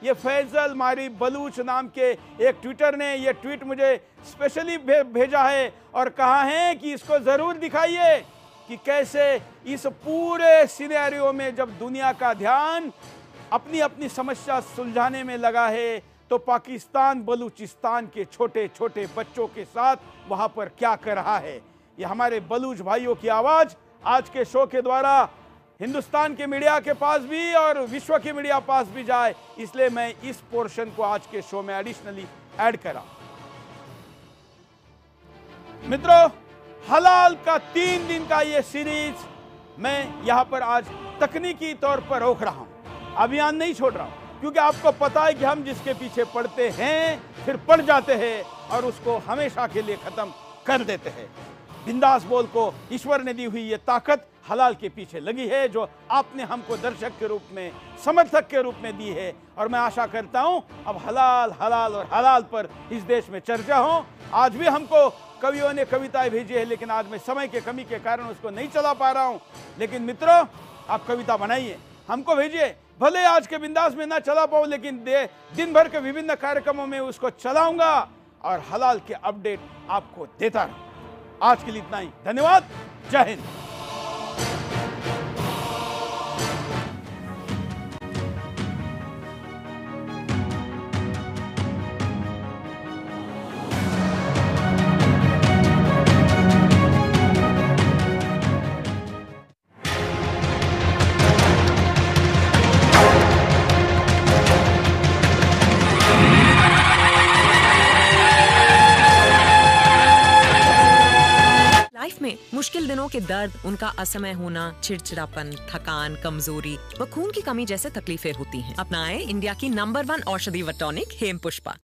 ये फैजल मारी बलूच नाम के एक ट्विटर ने ये ट्वीट मुझे स्पेशली भे, भेजा है और कहा है कि इसको ज़रूर दिखाइए कि कैसे इस पूरे सिनेरियो में जब दुनिया का ध्यान अपनी अपनी समस्या सुलझाने में लगा है तो पाकिस्तान बलूचिस्तान के छोटे छोटे बच्चों के साथ वहाँ पर क्या कर रहा है। ये हमारे बलूच भाइयों की आवाज़ आज के शो के द्वारा हिंदुस्तान के मीडिया के पास भी और विश्व के मीडिया पास भी जाए, इसलिए मैं इस पोर्शन को आज के शो में एडिशनली ऐड करा। मित्रों, हलाल का तीन दिन का ये सीरीज मैं यहां पर आज तकनीकी तौर पर रोक रहा हूं, अभियान नहीं छोड़ रहा हूं, क्योंकि आपको पता है कि हम जिसके पीछे पड़ते हैं फिर पड़ जाते हैं और उसको हमेशा के लिए खत्म कर देते हैं। बिंदास बोल को ईश्वर ने दी हुई ये ताकत हलाल के पीछे लगी है, जो आपने हमको दर्शक के रूप में, समर्थक के रूप में दी है। और मैं आशा करता हूं अब हलाल हलाल और हलाल पर इस देश में चर्चा हो। आज भी हमको कवियों ने कविताएं भेजी है, लेकिन आज मैं समय के कमी के कारण उसको नहीं चला पा रहा हूं। लेकिन मित्रों, आप कविता बनाइए, हमको भेजिए। भले आज के बिंदास में ना चला पाऊं, लेकिन दिन भर के विभिन्न कार्यक्रमों में उसको चलाऊंगा और हलाल के अपडेट आपको देता रहूं। आज के लिए इतना ही, धन्यवाद, जय हिंद।
मुश्किल दिनों के दर्द, उनका असमय होना, चिड़चिड़ापन, थकान, कमजोरी व खून की कमी जैसे तकलीफें होती हैं। अपनाएं इंडिया की नंबर वन औषधि व tonic Hem Pushpa.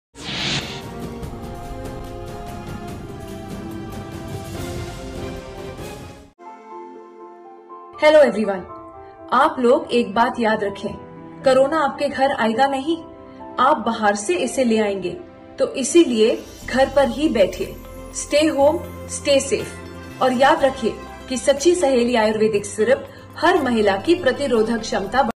Hello everyone, आप लोग एक बात याद रखें, कोरोना आपके घर आएगा नहीं, आप बाहर से इसे ले आएंगे। तो इसीलिए घर पर ही बैठिए, स्टे होम, स्टे सेफ। और याद रखिए कि सच्ची सहेली आयुर्वेदिक सिरप हर महिला की प्रतिरोधक क्षमता